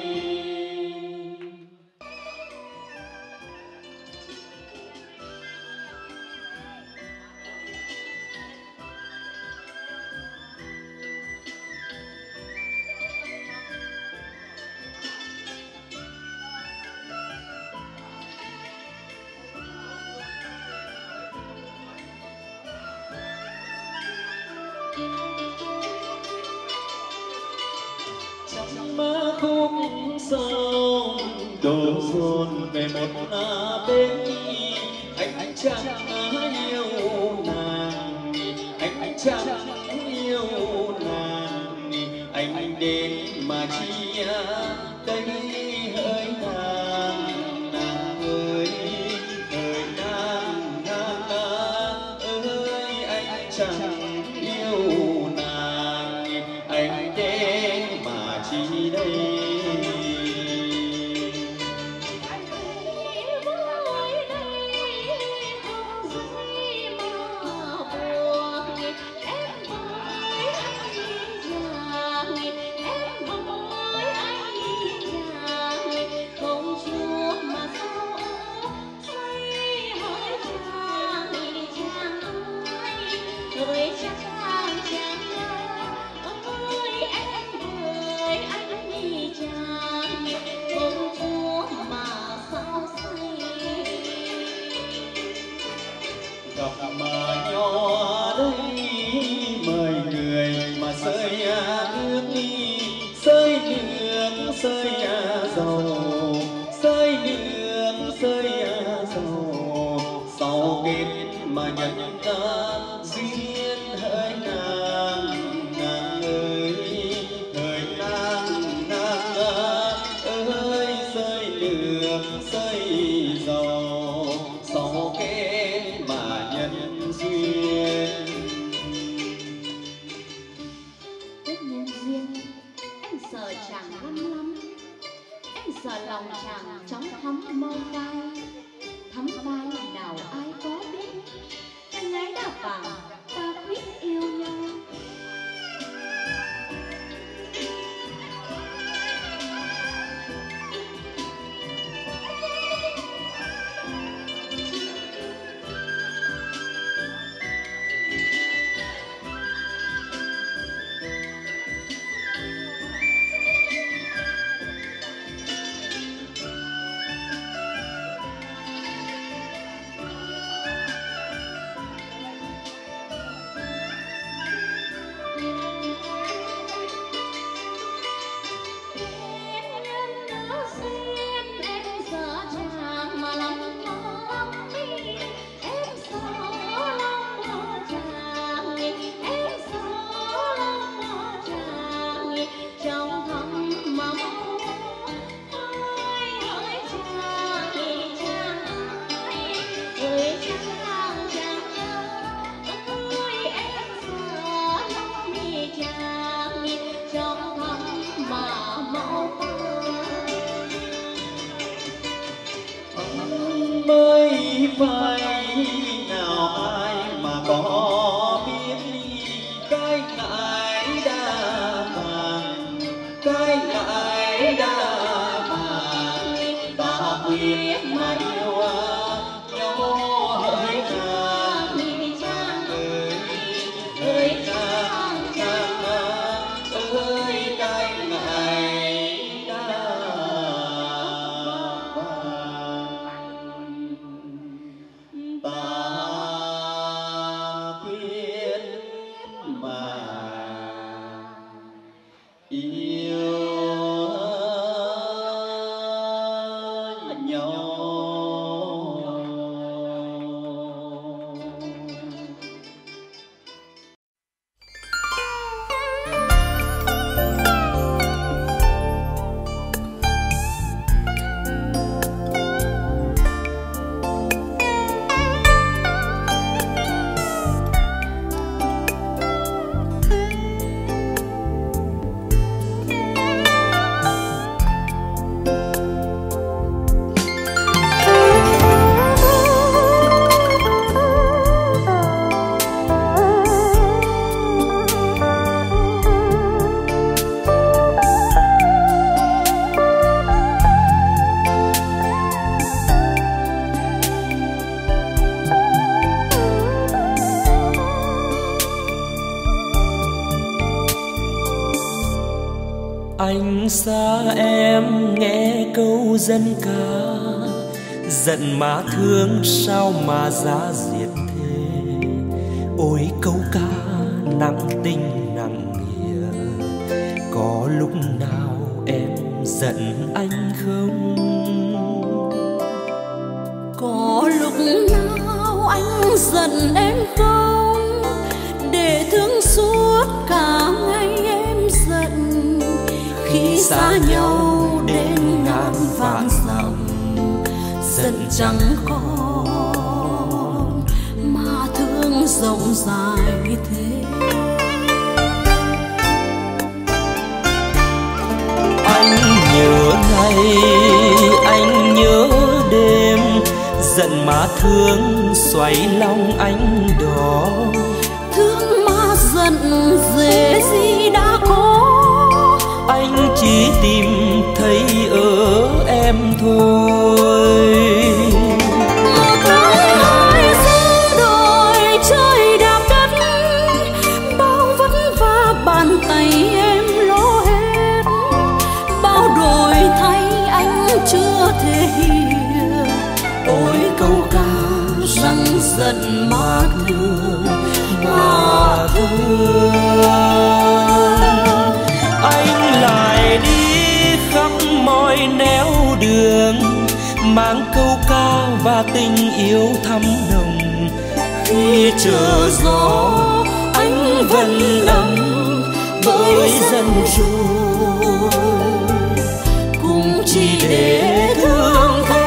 Trong mơ khúc sông đổ dồn về một là bên anh anh chẳng yêu nàng, anh anh chẳng yêu nàng, anh anh đến mà chia đây hỡi nàng, nàng ơi hỡi nàng, nàng ơi anh chẳng yêu nàng, anh đến mà chi đây. Gặp mà nhỏ đây mời người mà sơi nước đi, sơi nước sơi dầu, sơi nước sơi dầu, sau kết mà nhận ta duyên hỡi nàng, nàng ơi hỡi nàng, nàng ơi sơi nước sơi dầu, sau kết mà nhân duyên. Tất nhân duyên anh sợ chàng lắm lắm, anh sợ lòng chàng chóng thấm mơ vai, thấm vai nào ai có biết, anh ấy đã vàng ta quyết yêu nhau. phai, nào ai mà có biết cái ngại đã màng, cái ngại đã màng. Ta quyết mà yêu nhau hỡi nàng ơi, ơi nàng nàng ơi, cái ngại đã ta quyết mà yêu nhau. Anh xa em nghe câu dân ca, giận má thương sao mà giá diệt thế. Ôi câu ca nặng tình nặng nghĩa, có lúc nào em giận anh không? Có lúc nào anh giận em không? Để thương suốt cả ngày em giận. Khi xa nhau đến ngàn vạn dặm, giận chẳng còn mà thương rộng dài thế. Anh nhớ ngày, anh nhớ đêm, giận má thương xoay lòng anh đó. Thương mà giận dễ gì đã có, anh chỉ tìm thấy ở em thôi. Một tháng hai giữa đồi trời đạp đất, bao vất vả bàn tay em lo hết. Bao đổi thay anh chưa thể hiểu, ôi câu ca rằng giận mà thương, mà thương. Anh lại đi khắp mọi nẻo đường, mang câu ca và tình yêu thắm nồng. Khi chờ gió anh vẫn ấm với dân rồi, cũng chỉ để thương thế.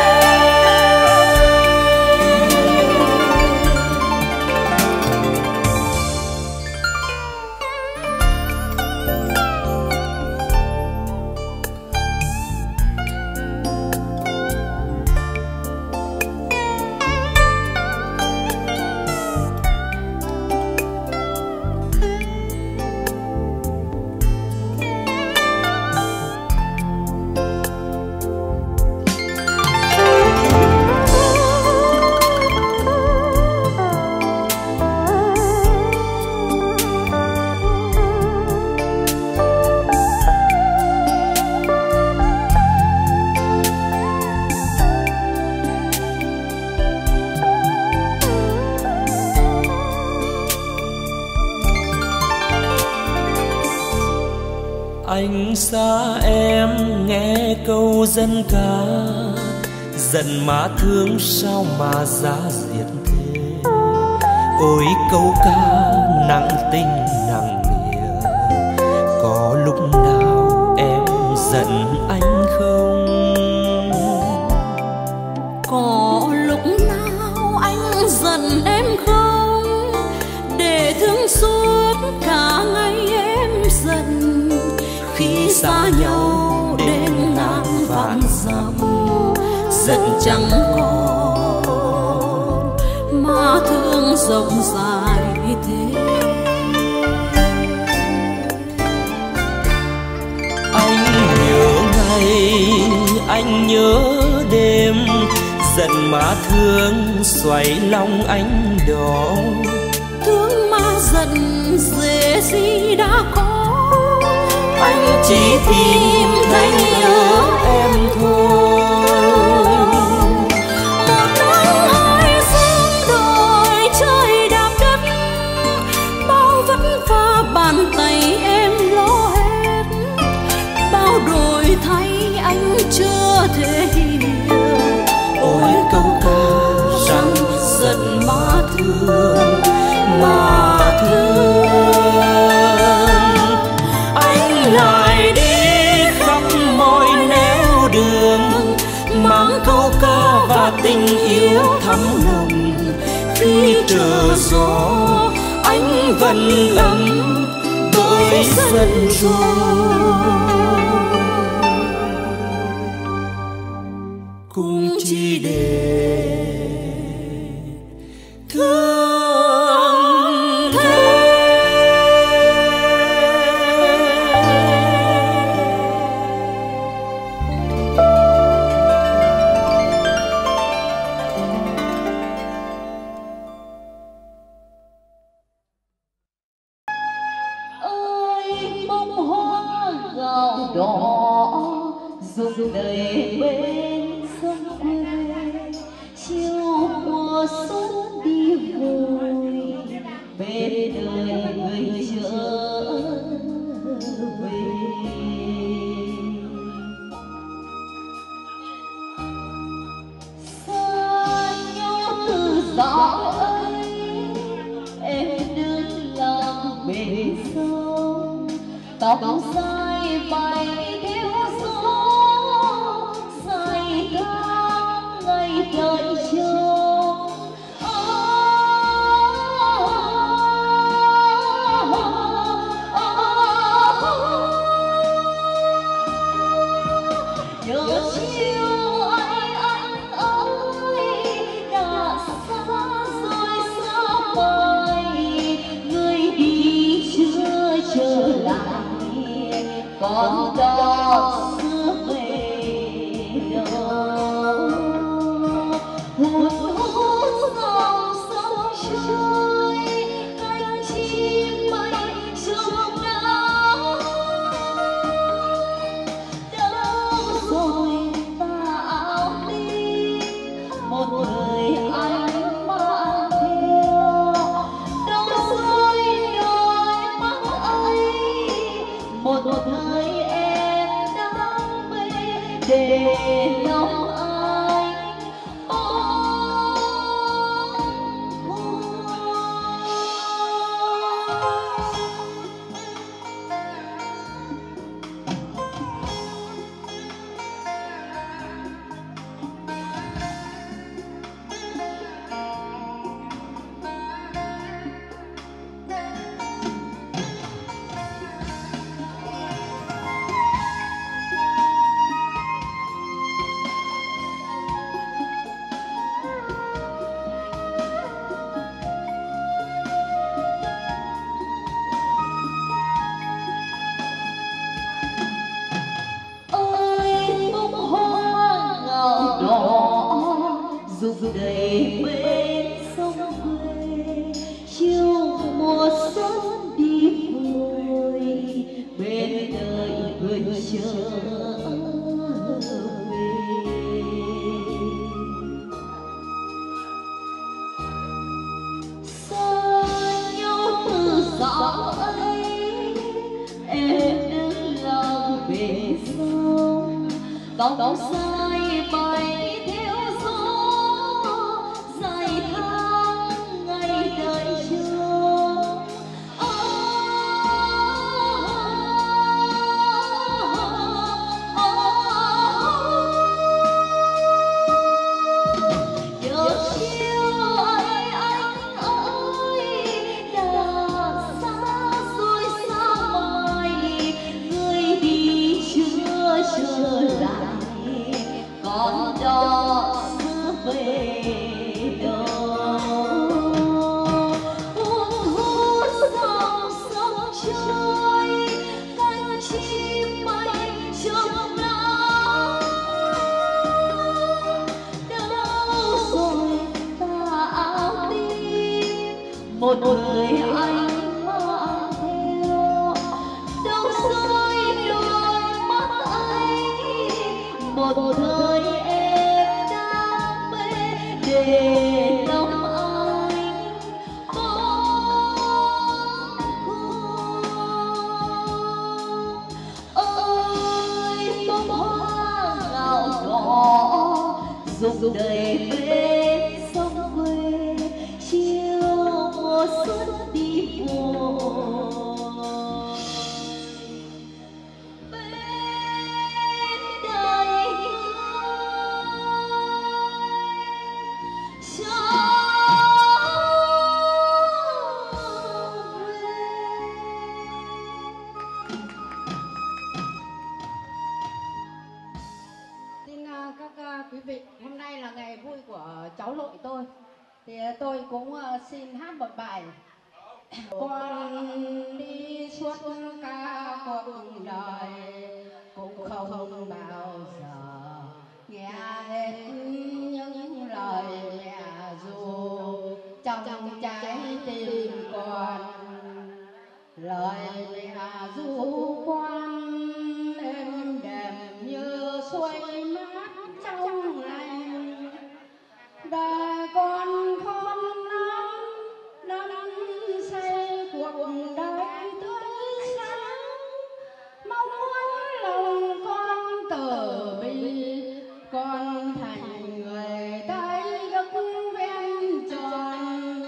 Anh xa em nghe câu dân ca, giận má thương sao mà giá diệt thế. Ôi câu ca nặng tình nặng nghĩa, có lúc nào em giận anh không? Có lúc nào anh giận em không? Để thương suốt cả ngày em giận. Khi xa nhau đến ngàn vạn dặm, giận chẳng còn rộng dài thế. Anh nhớ ngày, anh nhớ đêm, giận má thương xoay lòng anh đỏ. Thương mà giận dễ gì đã có, anh chỉ tìm thấy nhớ em thôi. Một nắng hai sương đồi trời đạp đất, bao vất vả bàn tay em lo hết, bao đổi thay anh chưa thể hiểu. Ôi câu ca rằng giận má thương, má thương. Anh lại đi khắp mọi nẻo đường, mang câu ca và tình yêu thắm lòng. Khi trở gió anh vẫn ấm bởi giận rồi. Cũng chỉ để thương thế. Ơi bông hoa gạo đỏ rụng đầy bên sông quê, chiều mùa xuân đi vội bên đời người trở về. Xa nhau từ gió ấy em đứng lặng bên sông, tóc dài bay theo gió, dài tháng ngày đợi chờ. Nhớ chiều anh anh ơi đã xa rồi sao mãi, người đi chưa trở lại, còn đó xưa về đâu. Hút hút dòng sông trôi, cánh chim bay trong nắng. Đâu rồi ta áo đi, một người anh mang theo. Đâu rồi đôi mắt ấy, một người em đam mê để lòng anh ôm hôn. Ơi bông hoa ngào đỏ rụng đầy bên sông quê, chiều mùa xuân đi vội bên đời người trở về. Xa nhau từ gió ấy em đứng lặng bên sông, tóc dài bay theo gió, dài tháng ngày đợi chờ. Nhớ chiều anh anh ơi đã xa rồi sao mãi, người đi chưa trở lại, một người anh mang theo đâu rơi đôi mắt anh, một thời em đam mê để lòng anh ơi bông hoa ngào đỏ rụng đầy bên sông quê, chiều mùa xuân đi vội bên đời Xin uh, các uh, quý vị, hôm nay là ngày vui của cháu nội tôi, thì uh, tôi cũng uh, xin hát một bài. Con đi suốt cả cuộc đời cũng không bao giờ nghe hết những lời mẹ ru trong trái tim con, lời mẹ ru con êm đềm như suối mát trong lành. Đời con khôn lắm lắm say cuộc đời tươi sáng, mong muốn lòng con từ bi, con thành người tay đức ven tròn.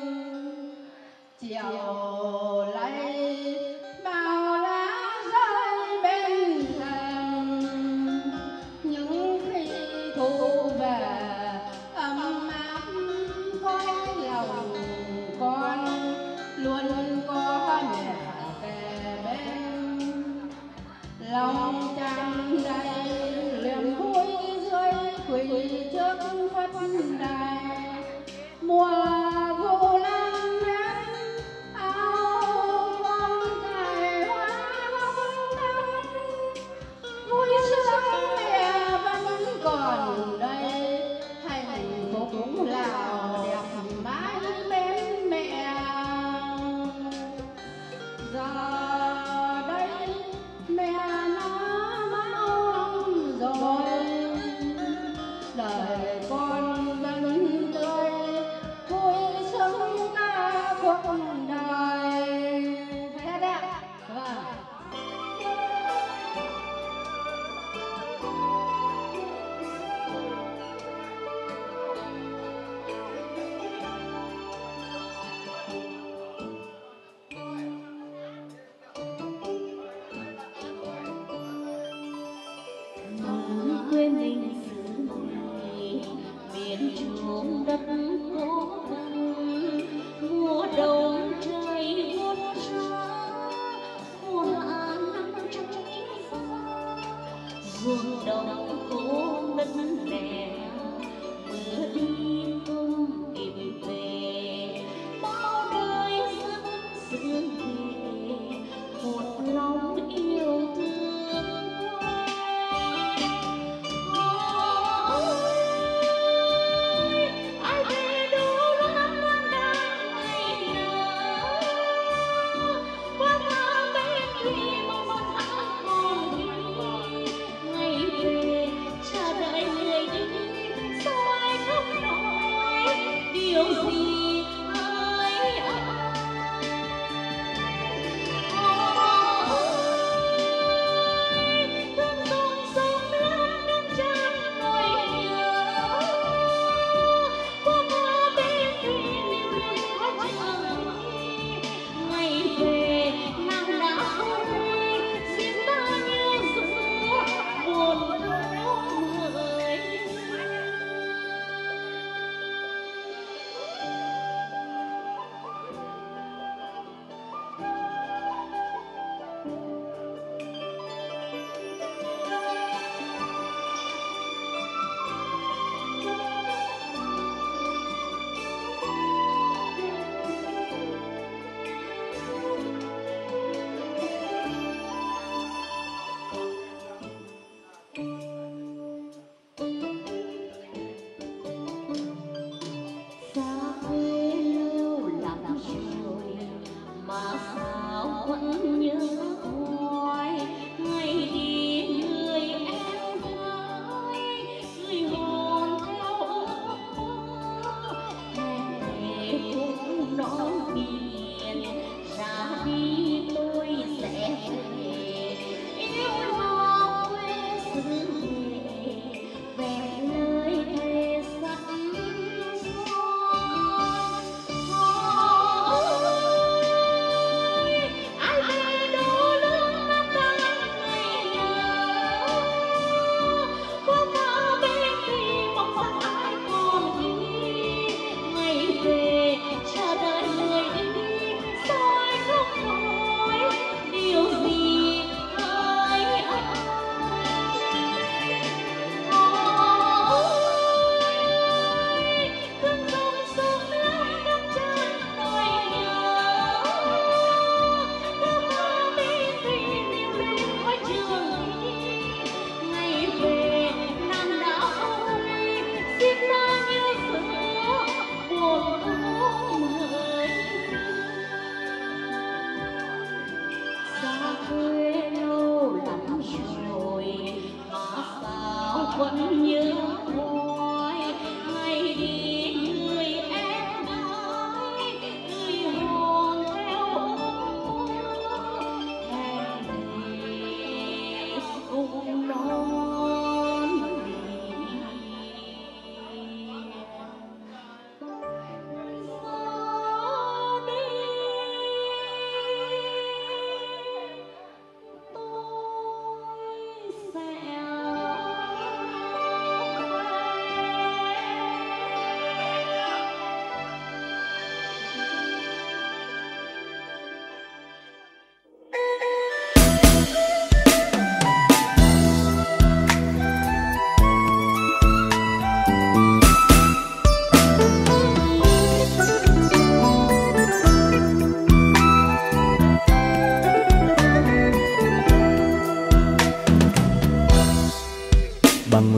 Chiều lấy bao lá rơi bên thềm, những khi thu về ấm áp khói lòng con, luôn có mẹ kề bên. Lòng tràn đầy niềm vui dưới quỳ trước Phật đài, mùa vụ lan ngát áo bom cài hoa bóng năm, vui sướng mẹ vẫn còn đây, hạnh phúc lào đẹp mãi bên mẹ. Giờ đây mẹ nó mau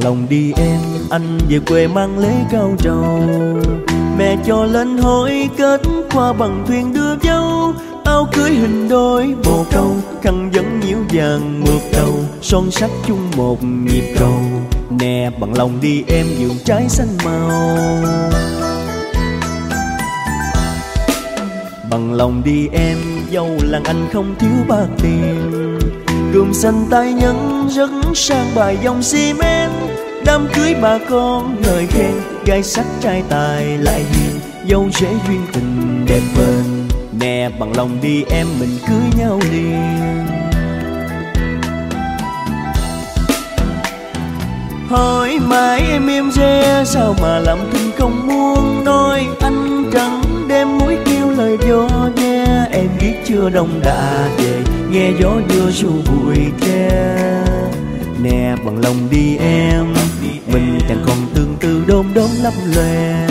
lòng đi em, anh về quê mang lễ cao trầu. Mẹ cho lên hối kết qua bằng thuyền đưa dâu. Áo cưới hình đôi bồ câu, khăn vấn nhiễu vàng mượt đầu, son sắc chung một nhịp cầu. Nè bằng lòng đi em vườn trái xanh màu. Bằng lòng đi em, dâu làng anh không thiếu bạc tiền. Cườm xanh tay nhẫn rất sang bài dòng xi men. Đám cưới bà con ngợi khen, gái sắc trai tài lại hiền, dâu rể duyên tình đẹp bền. Nè bằng lòng đi em mình cưới nhau liền. Hỏi mãi em im re sao mà làm thinh không muốn nói. Anh trắng đêm muối kêu lời gió nghe, em biết chưa đông đã về, nghe gió đưa ru bụi tre. Nè bằng lòng đi em, mình chẳng còn tương tư đom đóm lấp lòe.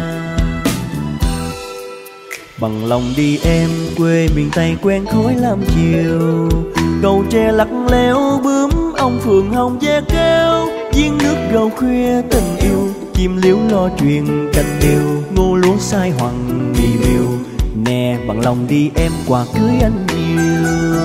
Bằng lòng đi em, quê miền Tây quen khói lam chiều. Cầu tre lắc léo bướm ông phượng hồng ve kéo. Giếng nước gầu khuya tình yêu, chim liếu lo truyền canh điều. Ngô lúa sai hoàng mì miều. Nè bằng lòng đi em, quà cưới anh nhiều.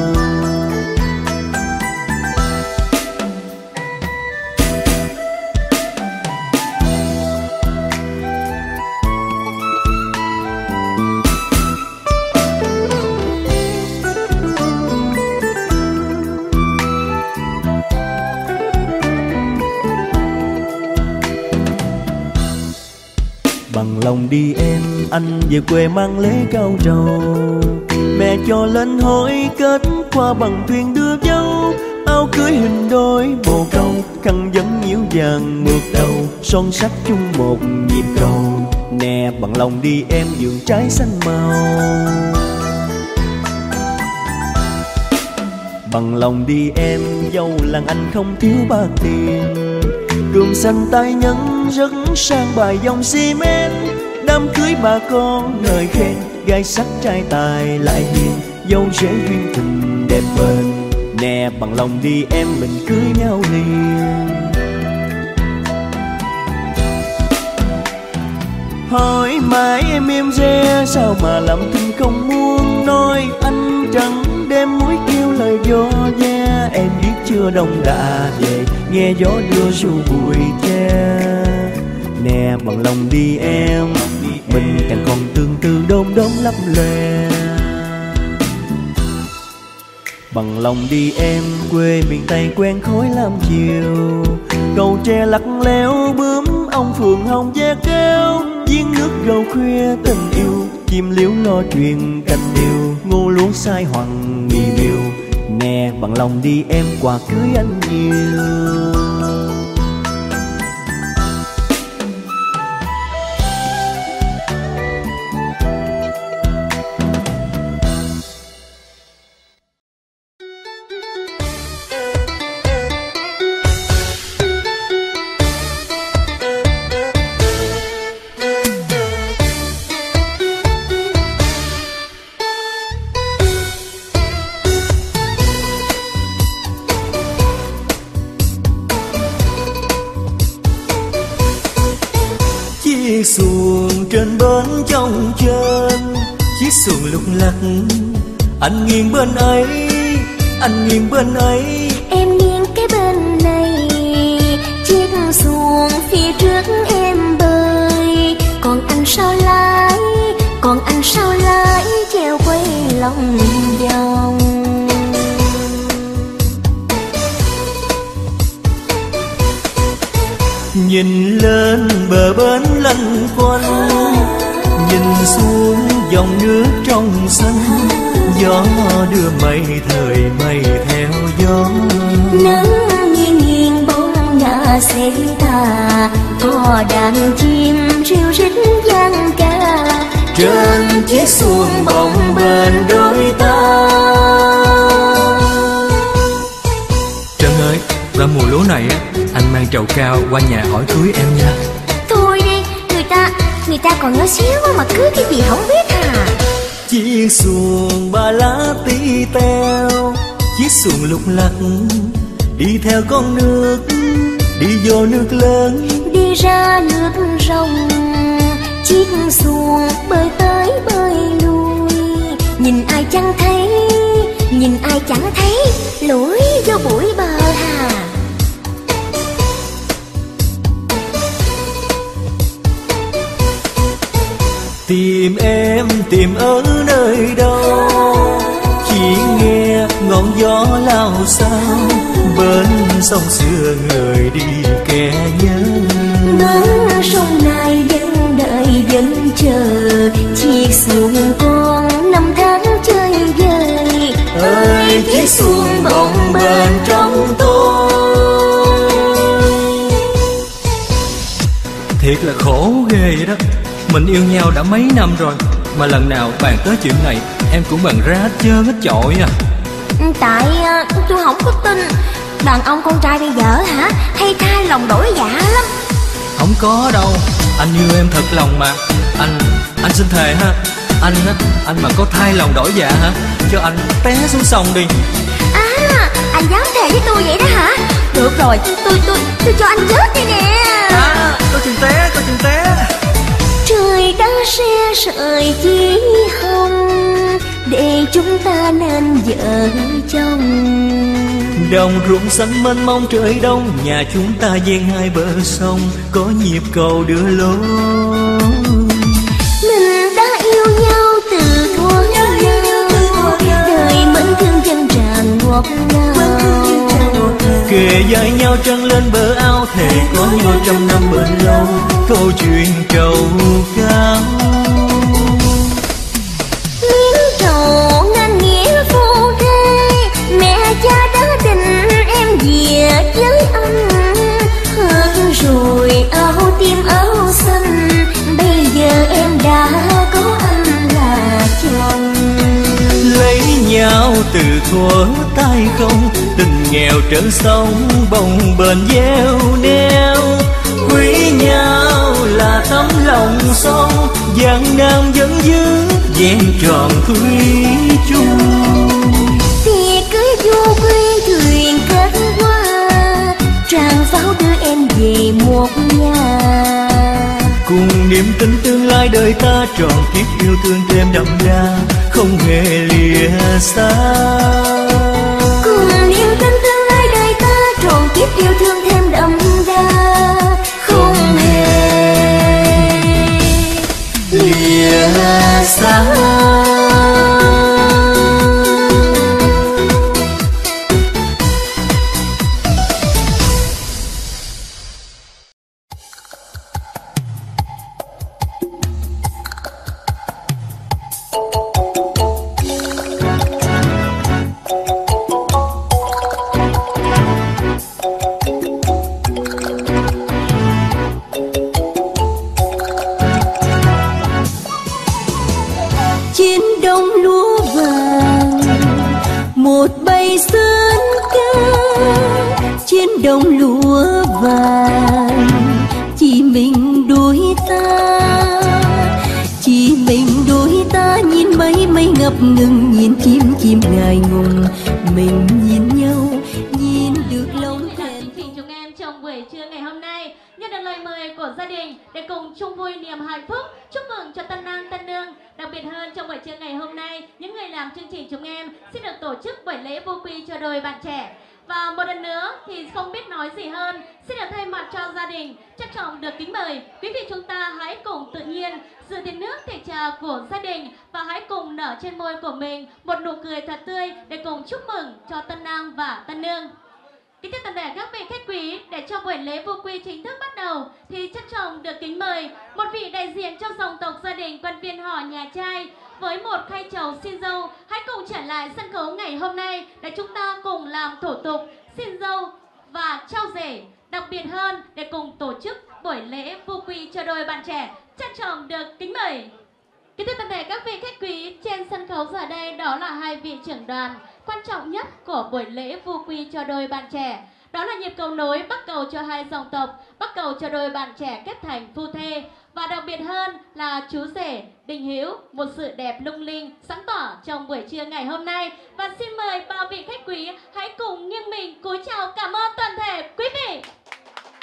Bằng lòng đi em, anh về quê mang lễ cao trầu. Mẹ cho lên hối kết qua bằng thuyền đưa dâu. Áo cưới hình đôi bồ câu, khăn vấn nhiễu vàng mượt đầu, son sắc chung một nhịp cầu. Nè bằng lòng đi em vườn trái xanh màu. Bằng lòng đi em, dâu làng anh không thiếu bạc tiền. Cườm xanh tay nhẫn rất sang bài dòng xi men. Đám cưới bà con ngợi khen, gái sắc trai tài lại hiền, dâu rể duyên tình đẹp bền. Nè bằng lòng đi em mình cưới nhau liền. Hỏi mãi em im re sao mà làm thinh không muốn nói. Anh trắng đêm muối kêu lời gió ve, em biết chưa đông đã về, nghe gió đưa ru bụi tre. Nè bằng lòng đi em, mình chẳng còn tương tư đom đóm lấp lòe. Bằng lòng đi em, quê miền Tây quen khói lam chiều. Cầu tre lắc léo bướm ông phượng hồng ve kéo. Giếng nước gầu khuya tình yêu, chim liếu lo truyền canh điều. Ngô lúa sai hoàng mì miều. Nè bằng lòng đi em, quà cưới anh nhiều. Chiếc xuồng trên bến trong trên, chiếc xuồng lúc lắc, anh nghiêng bên ấy, anh nghiêng bên ấy, em nghiêng cái bên này. Chiếc xuồng phía trước em bơi, còn anh sau lái, còn anh sau lái chèo quay lòng vòng. nhìn lên bờ bến lanh quanh, nhìn xuống dòng nước trong xanh, gió đưa mây thời mây theo gió. Nắng nghiêng nghiêng bóng ngả xe tà, có đàn chim ríu rít vang ca trên chiếc xuồng bồng bềnh đôi ta. Trân ơi, qua mùa lúa này á, anh mang trầu cao qua nhà hỏi cưới em nha. Thôi đi, người ta người ta còn nhỏ xíu mà cưới cái gì không biết à. Chiếc xuồng ba lá tí teo, chiếc xuồng lục lặc đi theo con nước, đi vô nước lớn, đi ra nước rồng, chiếc xuồng bơi tới bơi lui, nhìn ai chẳng thấy, nhìn ai chẳng thấy, lủi vô bụi bờ hà. Tìm em tìm ở nơi đâu, chỉ nghe ngọn gió lao sao, bên sông xưa người đi kẻ nhớ. Bên sông này vẫn đợi vẫn chờ, chiếc xuồng con năm tháng chơi vơi. Ơi chiếc xuồng bồng bềnh trong tôi. Thiệt là khổ ghê vậy đó. Mình yêu nhau đã mấy năm rồi, mà lần nào bàn tới chuyện này em cũng bần ra hết trơn hết chọi à. Tại uh, tôi không có tin đàn ông con trai bây giờ hả, hay thay lòng đổi dạ lắm. Không có đâu, anh yêu em thật lòng mà. Anh, anh xin thề ha. Anh á, anh mà có thay lòng đổi dạ hả, cho anh té xuống sông đi. À, anh dám thề với tôi vậy đó hả? Được rồi, tôi, tôi, tôi, tôi cho anh chết đi nè. À, có chừng té, có chừng té. Trời đã xe sợi chỉ hồng, để chúng ta nên vợ chồng. Đồng ruộng xanh mênh mông trời đông, nhà chúng ta ven hai bờ sông, có nhịp cầu đưa lối. Mình đã yêu nhau từ thuở nào, đời mến thương chân tràn ngọt ngào. Kề vai nhau trăng lên bờ ao, thề có nhau trăm năm bền lâu, câu chuyện trầu cao. Miếng trầu ngang nghĩa phu thê, mẹ cha đã định em về với anh. Hết rồi áo tim áo xanh, bây giờ em đã có anh là chồng. Lấy nhau từ thuở tay không, tình nghèo trên sông bồng bềnh gieo neo. Quý nhau là tấm lòng son, Giang Nam vẫn giữ vẹn tròn thủy chung. Thì cưới vô quê thuyền kết hoa, tràng pháo đưa em về một nhà. Cùng niềm tin tương lai đời ta, tròn kiếp yêu thương thêm đậm đà, không hề lìa xa. Cùng niềm tin tương lai đời ta, tròn kiếp yêu thương thêm đậm đà, không hề lìa xa. đồng lúa vàng, chỉ mình đôi ta, chỉ mình đôi ta nhìn mây mây ngập ngừng, nhìn chim chim ngài ngùng, mình nhìn nhau nhìn được lòng thẹn. Chương trình chúng em trong buổi trưa ngày hôm nay nhận được lời mời của gia đình để cùng chung vui niềm hạnh phúc, chúc mừng cho tân lang tân nương. Đặc biệt hơn trong buổi trưa ngày hôm nay, những người làm chương trình chúng em xin được tổ chức buổi lễ vô quy cho đôi bạn trẻ. Và một lần nữa thì không biết nói gì hơn, xin được thay mặt cho gia đình trân trọng được kính mời quý vị chúng ta hãy cùng tự nhiên dự tiệc nước thể trà của gia đình và hãy cùng nở trên môi của mình một nụ cười thật tươi để cùng chúc mừng cho tân lang và tân nương. Kính thưa toàn thể các vị khách quý, để cho buổi lễ vô quy chính thức bắt đầu thì trân trọng được kính mời một vị đại diện cho dòng tộc gia đình quan viên họ nhà trai với một khay trầu xin dâu hãy cùng trở lại sân khấu ngày hôm nay để chúng ta cùng làm thủ tục xin dâu và trao rể. Đặc biệt hơn để cùng tổ chức buổi lễ vô quy cho đôi bạn trẻ, trân trọng được kính mời. Kính thưa toàn thể các vị khách quý, trên sân khấu giờ đây đó là hai vị trưởng đoàn quan trọng nhất của buổi lễ vô quy cho đôi bạn trẻ. Đó là nhịp cầu nối bắt cầu cho hai dòng tộc, bắt cầu cho đôi bạn trẻ kết thành phu thê. Và đặc biệt hơn là chú rể Đình Hiếu, một sự đẹp lung linh, sáng tỏ trong buổi trưa ngày hôm nay. Và xin mời ba vị khách quý hãy cùng nghiêng mình cúi chào cảm ơn toàn thể quý vị.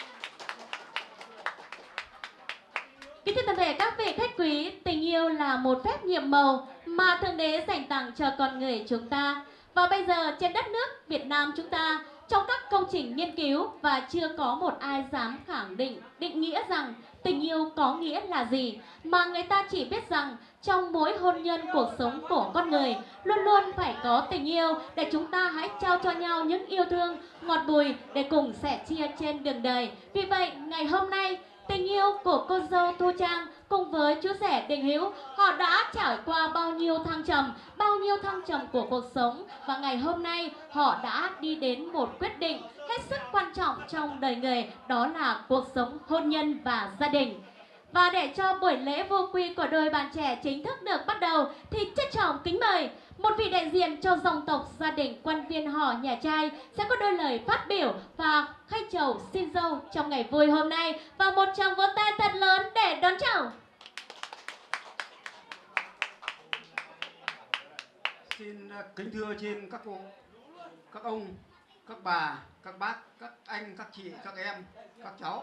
Kính thưa toàn thể các vị khách quý, tình yêu là một phép nhiệm màu mà Thượng Đế dành tặng cho con người chúng ta. Và bây giờ trên đất nước Việt Nam chúng ta, trong các công trình nghiên cứu và chưa có một ai dám khẳng định, định nghĩa rằng tình yêu có nghĩa là gì, mà người ta chỉ biết rằng trong mỗi hôn nhân cuộc sống của con người luôn luôn phải có tình yêu, để chúng ta hãy trao cho nhau những yêu thương ngọt bùi để cùng sẻ chia trên đường đời. Vì vậy ngày hôm nay, tình yêu của cô dâu Thu Trang cùng với chú rể Đình Hữu, họ đã trải qua bao nhiêu thăng trầm, bao nhiêu thăng trầm của cuộc sống, và ngày hôm nay họ đã đi đến một quyết định hết sức quan trọng trong đời người, đó là cuộc sống hôn nhân và gia đình. Và để cho buổi lễ vô quy của đôi bạn trẻ chính thức được bắt đầu thì trân trọng kính mời một vị đại diện cho dòng tộc gia đình quan viên họ nhà trai sẽ có đôi lời phát biểu và khai chầu xin dâu trong ngày vui hôm nay. Và một tràng vỗ tay thật lớn để đón chào. Xin kính thưa trên các cụ, các ông, các bà, các bác, các anh, các chị, các em, các cháu.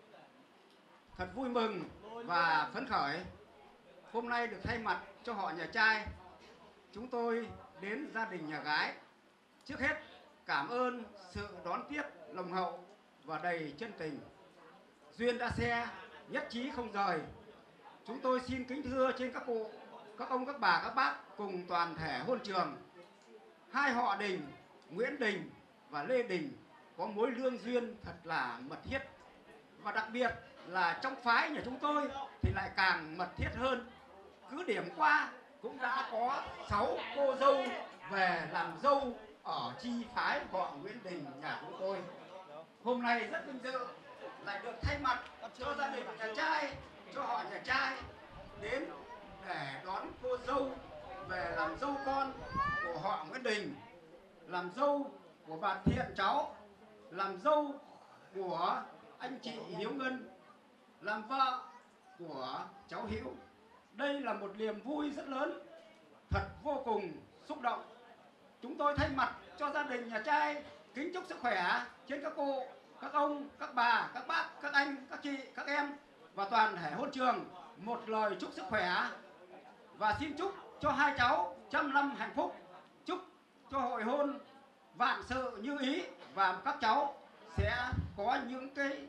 Thật vui mừng và phấn khởi hôm nay được thay mặt cho họ nhà trai, chúng tôi đến gia đình nhà gái. Trước hết cảm ơn sự đón tiếp nồng hậu và đầy chân tình. Duyên đã xe, nhất trí không rời. Chúng tôi xin kính thưa trên các cụ, các ông, các bà, các bác cùng toàn thể hôn trường. Hai họ Đình, Nguyễn Đình và Lê Đình có mối lương duyên thật là mật thiết. Và đặc biệt là trong phái nhà chúng tôi thì lại càng mật thiết hơn. Cứ điểm qua cũng đã có sáu cô dâu về làm dâu ở chi phái họ Nguyễn Đình nhà chúng tôi. Hôm nay rất vinh dự lại được thay mặt cho gia đình nhà trai, cho họ nhà trai đến để đón cô dâu về làm dâu con của họ Nguyễn Đình, làm dâu của bà Thiện cháu, làm dâu của anh chị Hiếu Ngân, làm vợ của cháu Hữu. Đây là một niềm vui rất lớn, thật vô cùng xúc động. Chúng tôi thay mặt cho gia đình nhà trai kính chúc sức khỏe trên các cụ, các ông, các bà, các bác, các anh, các chị, các em và toàn thể hôn trường một lời chúc sức khỏe, và xin chúc cho hai cháu trăm năm hạnh phúc, chúc cho hội hôn vạn sự như ý và các cháu sẽ có những cái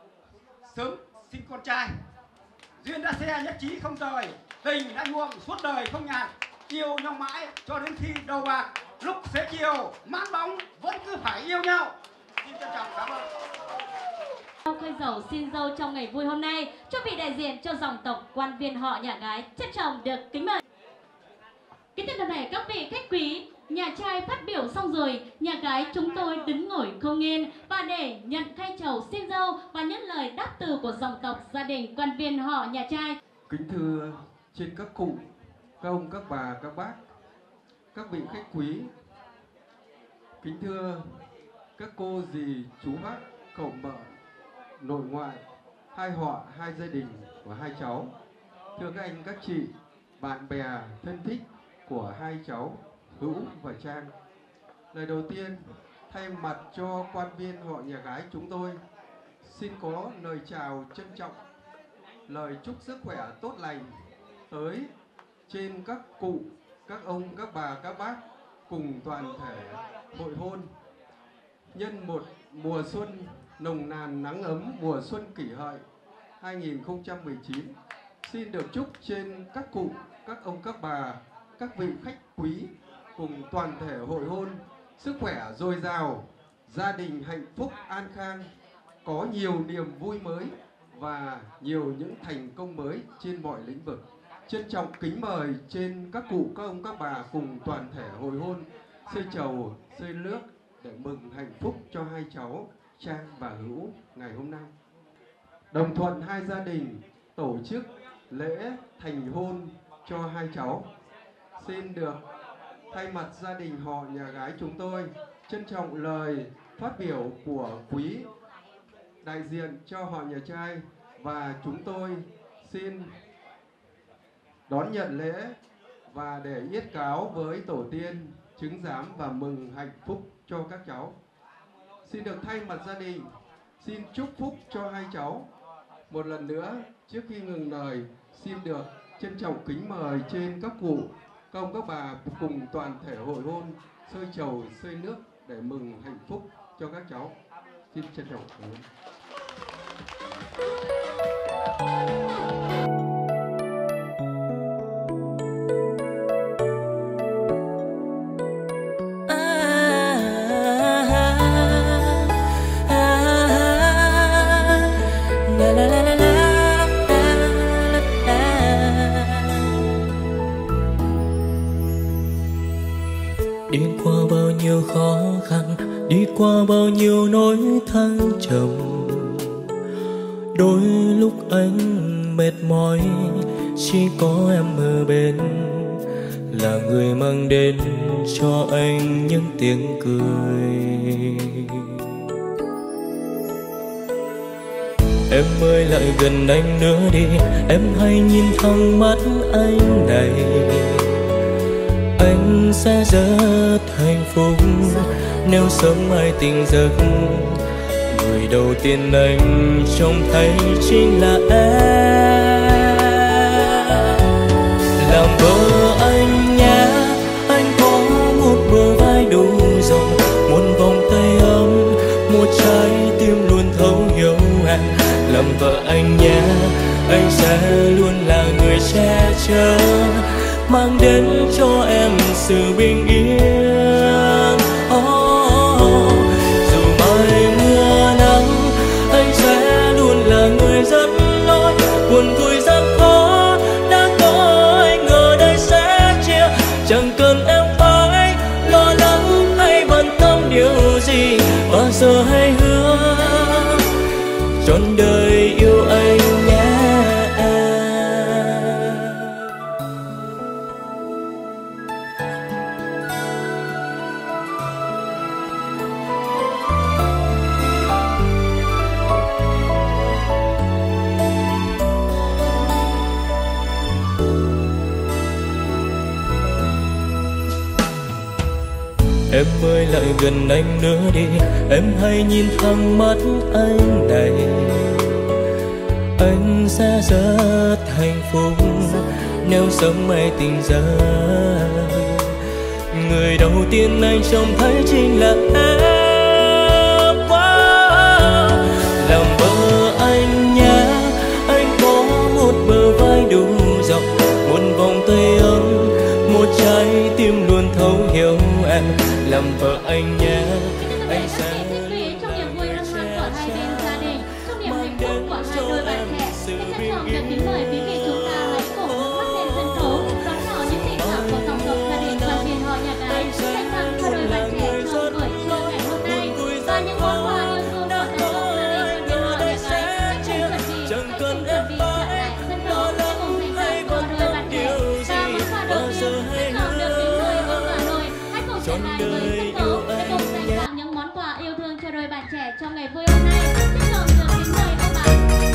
sớm sinh con trai. Duyên đã xe, nhất trí không rời, tình đã nhuộm suốt đời không nhạt, yêu nhau mãi cho đến khi đầu bạc, lúc xế chiều mãn bóng vẫn cứ phải yêu nhau. Xin trân trọng cảm ơn. Khơi dầu xin dâu trong ngày vui hôm nay, cho vị đại diện cho dòng tộc quan viên họ nhà gái trân trọng được kính mời. Kính thưa toàn thể các vị khách quý, nhà trai phát biểu xong rồi, nhà gái chúng tôi đứng ngồi không yên và để nhận khai chầu xin dâu và những lời đáp từ của dòng tộc gia đình quan viên họ nhà trai. Kính thưa trên các cụ, các ông, các bà, các bác, các vị khách quý, kính thưa các cô dì, chú bác, cậu mợ, nội ngoại, hai họ, hai gia đình của hai cháu. Thưa các anh, các chị, bạn bè thân thích của hai cháu Hữu và Trang. Lời đầu tiên, thay mặt cho quan viên họ nhà gái chúng tôi xin có lời chào trân trọng, lời chúc sức khỏe tốt lành tới trên các cụ, các ông, các bà, các bác cùng toàn thể hội hôn. Nhân một mùa xuân nồng nàn nắng ấm, mùa xuân Kỷ Hợi hai nghìn không trăm mười chín, xin được chúc trên các cụ, các ông, các bà, các vị khách quý cùng toàn thể hội hôn sức khỏe dồi dào, gia đình hạnh phúc an khang, có nhiều niềm vui mới và nhiều những thành công mới trên mọi lĩnh vực. Trân trọng kính mời trên các cụ, các ông, các bà cùng toàn thể hội hôn xây chầu, xây nước để mừng hạnh phúc cho hai cháu Trang và Hữu ngày hôm nay. Đồng thuận hai gia đình tổ chức lễ thành hôn cho hai cháu. Xin được thay mặt gia đình họ nhà gái chúng tôi trân trọng lời phát biểu của quý đại diện cho họ nhà trai, và chúng tôi xin đón nhận lễ và để yết cáo với tổ tiên, chứng giám và mừng hạnh phúc cho các cháu. Xin được thay mặt gia đình xin chúc phúc cho hai cháu Một lần nữa, trước khi ngừng lời, xin được trân trọng kính mời trên các cụ, các ông các bà cùng toàn thể hội hôn xơi trầu xơi nước để mừng hạnh phúc cho các cháu. Xin trân trọng cảm ơn. Đi qua bao nhiêu khó khăn, đi qua bao nhiêu nỗi thăng trầm, đôi lúc anh mệt mỏi, chỉ có em ở bên là người mang đến cho anh những tiếng cười. Em ơi lại gần anh nữa đi, em hãy nhìn thẳng mắt anh này. Anh sẽ rất hạnh phúc nếu sớm mai tỉnh giấc, người đầu tiên anh trông thấy chính là em. Làm vợ anh nhé, anh có một bờ vai đủ rộng, một vòng tay ấm, một trái tim luôn thấu hiểu em. Làm vợ anh nhé, anh sẽ luôn là người che chở, mang đến cho em sự bình yên. Oh, dù mai mưa nắng, anh sẽ luôn là người dẫn lối. Buồn vui gian khó đã có anh ở đây sẽ chia. Chẳng cần em phải lo lắng hay bận tâm điều gì, và giờ hãy hứa trọn đời yêu anh nhé. Em ơi lại gần anh nữa đi, em hãy nhìn thẳng mắt anh này. Anh sẽ rất hạnh phúc nếu sớm mai tỉnh giấc, người đầu tiên anh trông thấy chính là em. Wow. Làm vợ anh nhé, anh có một bờ vai đủ rộng, một vòng tay ấm, một trái tim luôn thấu hiểu em. Làm vợ anh nhé, anh sẽ trong niềm vui hân hoan của hai bên gia đình, trong niềm hạnh phúc của hai đôi bạn trẻ. Xin trân trọng được kính mời quý vị chúng ta hãy cùng hướng mắt lên sân khấu, đón chào những tình cảm của dòng tộc gia đình đoàn viên họ nhà gái, dành tặng cho đôi bạn trẻ trong buổi trưa ngày hôm nay. Và những món quà yêu thương của dòng tộc gia đình đoàn viên họ nhà gái sẽ chuẩn bị, sẽ chuẩn bị trở lại sân khấu để cùng dành tặng cho đôi bạn trẻ. Và món quà đầu tiên trân trọng được kính mời ông bà nội hãy cùng trở lại với sân khấu để cùng dành tặng những món quà yêu thương cho đôi bạn trẻ trong ngày vui hôm nay. Trân trọng được kính mời ông bà.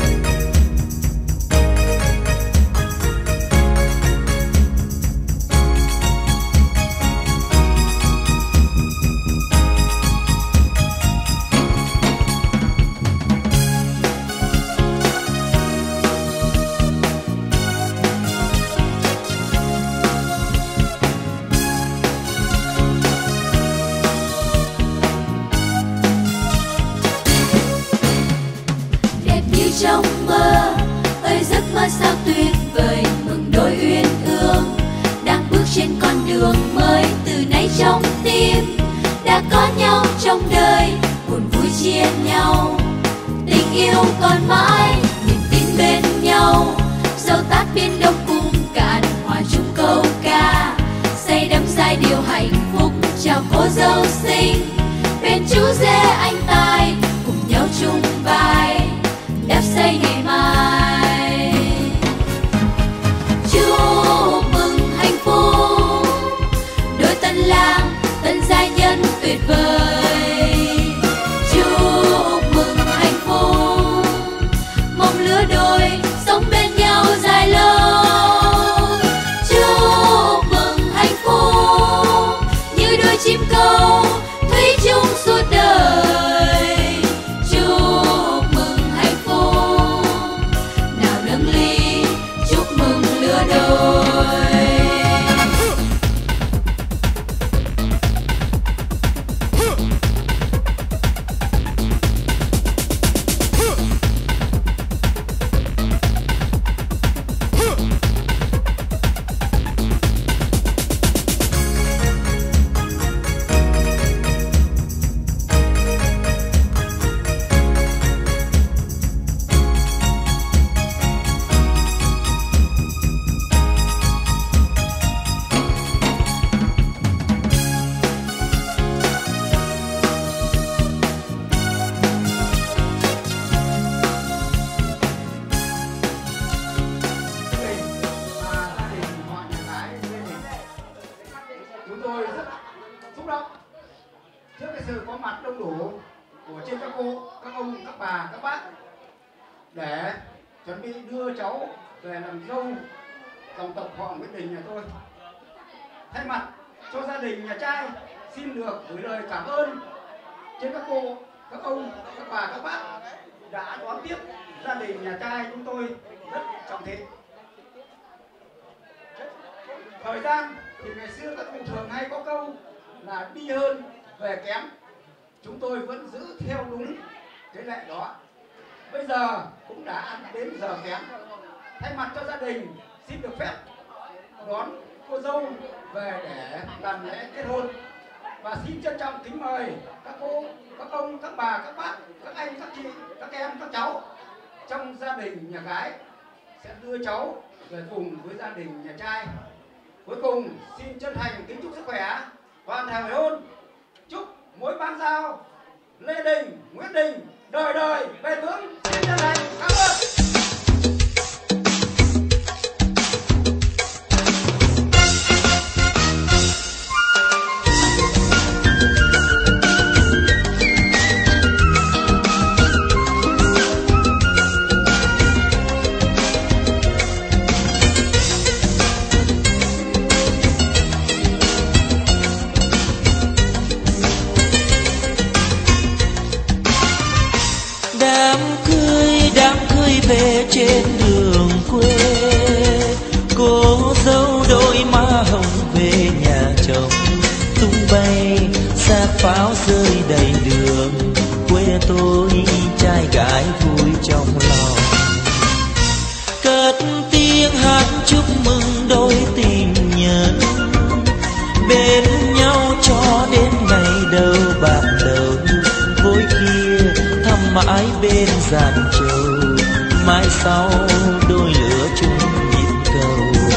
Trong mơ ơi giấc mơ sao tuyệt vời, mừng đôi uyên ương đang bước trên con đường mới. Từ nay trong tim đã có nhau trong đời, buồn vui chia nhau, tình yêu còn mãi, niềm tin bên nhau. Dẫu tát biển đông cung cạn, hòa chung câu ca, say đắm giai điệu hạnh phúc chào cô dâu xinh. Bên chú rể anh tài cùng nhau chung vai đắp xây ngày mai. Chúc mừng hạnh phúc đôi tân lang tân gia nhân tuyệt vời. Chúc mừng hạnh phúc mong lứa đôi sống bên nhau dài lâu. Chúc mừng hạnh phúc như đôi chim câu thủy chung suốt đời. Chúc mừng hạnh phúc trên các cô, các ông, các bà, các bác để chuẩn bị đưa cháu về làm dâu dòng tộc họ Nguyễn Đình nhà tôi. Thay mặt cho gia đình nhà trai xin được gửi lời cảm ơn trên các cô, các ông, các bà, các bác đã đón tiếp gia đình nhà trai chúng tôi rất trọng thị. Thời gian thì ngày xưa các cụ thường hay có câu là đi hơn về kém. Chúng tôi vẫn giữ theo đúng cái lệ đó. Bây giờ cũng đã đến giờ kém. Thay mặt cho gia đình xin được phép đón cô dâu về để làm lễ kết hôn. Và xin trân trọng kính mời các cô, các ông, các bà, các bác, các anh, các chị, các em, các cháu trong gia đình nhà gái sẽ đưa cháu về cùng với gia đình nhà trai. Cuối cùng xin chân thành kính chúc sức khỏe, hoàn thành hôn. Chúc mối ban giao Lê Đình, Nguyễn Đình đời đời bền vững. Xin chân thành cảm ơn. Về trên đường quê, cô dâu đôi má hồng về nhà chồng, tung bay xác pháo rơi đầy đường. Quê tôi trai gái vui trong lòng, cất tiếng hát chúc mừng đôi tình nhân, bên nhau cho đến ngày đầu bạc đầu. Vối kia thăm mãi bên giàn trầu, mai sau đôi lửa chung nhịp cầu.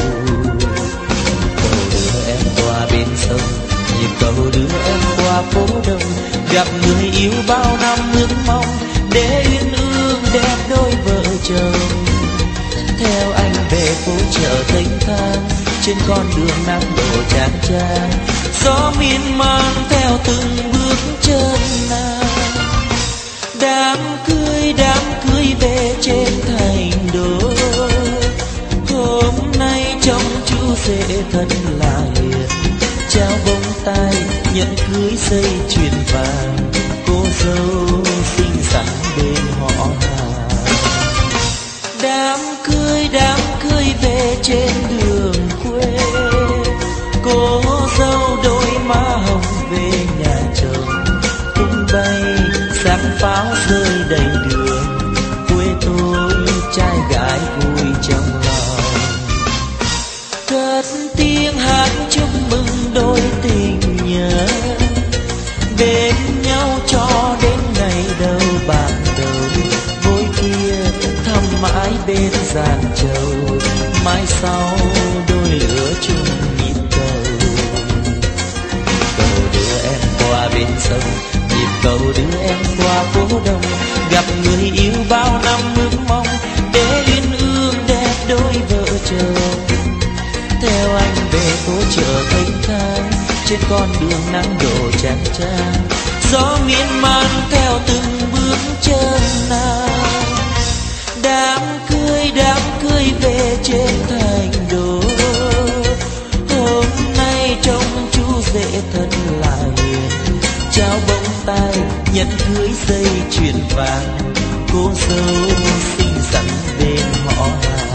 Cầu đưa em qua bên sông, nhịp cầu đưa em qua phố đông. Gặp người yêu bao năm ước mong, để uyên ương đẹp đôi vợ chồng. Theo anh về phố chợ Thanh Thang, trên con đường nắng đổ chang chang. Gió miên man theo từng bước chân nàng. Đám cưới đám cưới về trên thành đô, hôm nay trông chú rể thật là hiền. Trao bông tai nhận cưới dây chuyền vàng, cô dâu xinh xắn bên họ hàng. Đám cưới đám cưới về trên đường quê, cô dâu đôi má hồng về nhà chồng, tung bay xác pháo rơi đầy đường. Quê tôi trai gái vui trong lòng, cất tiếng hát chúc mừng đôi tình nhân, bên nhau cho đến ngày đầu bạc đầu. Vối kia thăm mãi bên giàn trầu, mai sau đôi lửa chung nhịp cầu. Cầu đưa em qua bên sông, nhịp cầu đưa em qua phố đông. Gặp người yêu bao năm ước mong, để uyên ương đẹp đôi vợ chồng. Theo anh về phố chợ Thanh Thang, trên con đường nắng đổ chang chang. Gió miên man theo từng bước chân nàng. Đám cưới đám cưới về trên thành đô, hôm nay trông chú rể thật là hiền. Trao bông tai nhận cưới dây chuyền vàng, cô dâu xinh xắn bên họ hàng.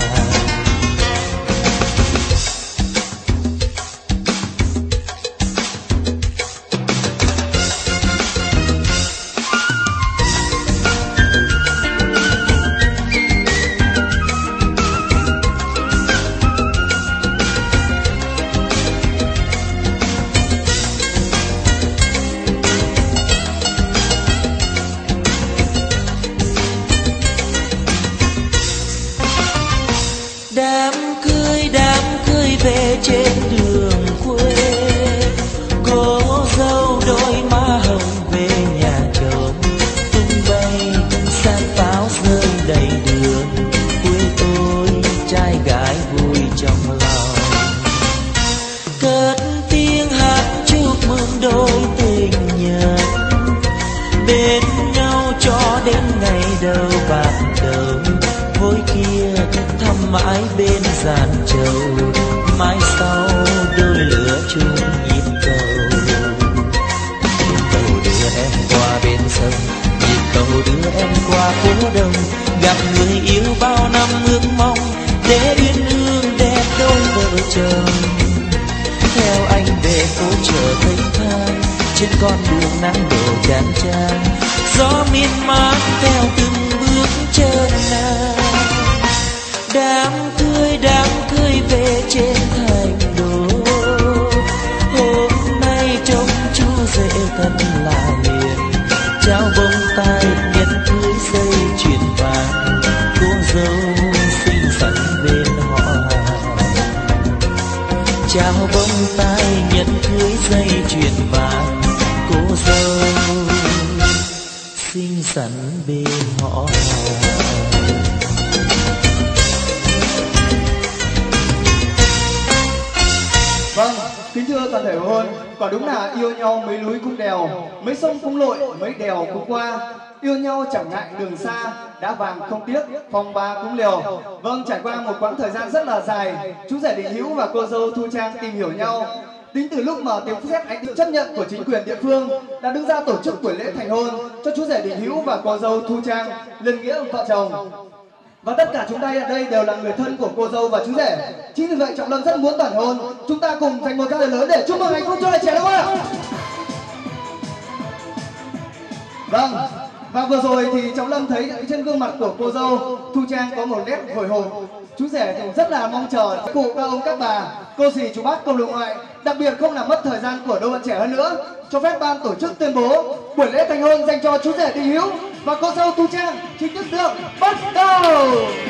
Đám cưới đám cưới về trên đường quê, cô dâu đôi má hồng về nhà chồng, tung bay xác pháo rơi đầy đường. Quê tôi trai gái vui trong lòng, cất tiếng hát chúc mừng đôi tình nhân, bên nhau gian trầu, mai sau đôi lửa chung nhịp cầu. Nhịp cầu đưa em qua bên sông, nhịp cầu đưa em qua phố đông, gặp người yêu bao năm ước mong để uyên ương đẹp đôi vợ chồng. Theo anh về phố chợ thanh thang, trên con đường nắng đổ chán chán, gió miên man theo từng bước chân nàng. Đám cưới đám cưới về trên thành đô, hôm nay trông chú rể thật là hiền, trao bông tai nhẫn cưới dây chuyền vàng, cô dâu xinh xắn bên họ hàng. Trao bông tai nhẫn cưới dây chuyền vàng, cô dâu xinh xắn bên họ hàng. Vâng, kính thưa toàn thể hội hôn, quả đúng là yêu nhau mấy núi cũng đèo, mấy sông cũng lội, mấy đèo cũng qua. Yêu nhau chẳng ngại đường xa, đã vàng không tiếc, phòng ba cũng liều. Vâng, trải qua một quãng thời gian rất là dài, chú rể Đình Hữu và cô dâu Thu Trang tìm hiểu nhau. Tính từ lúc mà tiếng sét ánh chấp nhận của chính quyền địa phương đã đứng ra tổ chức buổi lễ thành hôn cho chú rể Đình Hữu và cô dâu Thu Trang lên nghĩa vợ chồng. Và tất cả chúng ta ở đây đều là người thân của cô dâu và chú rể. Chính vì vậy Trọng Lâm rất muốn toàn hôn. Chúng ta cùng dành một tràng lớn để chúc mừng hạnh phúc cho đời trẻ đúng không ạ? Vâng. Và vừa rồi thì Trọng Lâm thấy trên gương mặt của cô dâu Thu Trang có một nét hồi hộp. Chú rể cũng rất là mong chờ cụ các ông các bà, cô dì chú bác công lục ngoại, đặc biệt không làm mất thời gian của đôi bạn trẻ hơn nữa. Cho phép ban tổ chức tuyên bố buổi lễ thành hôn dành cho chú rể Đình Hữu và cô dâu Thu Trang chính thức được bắt đầu.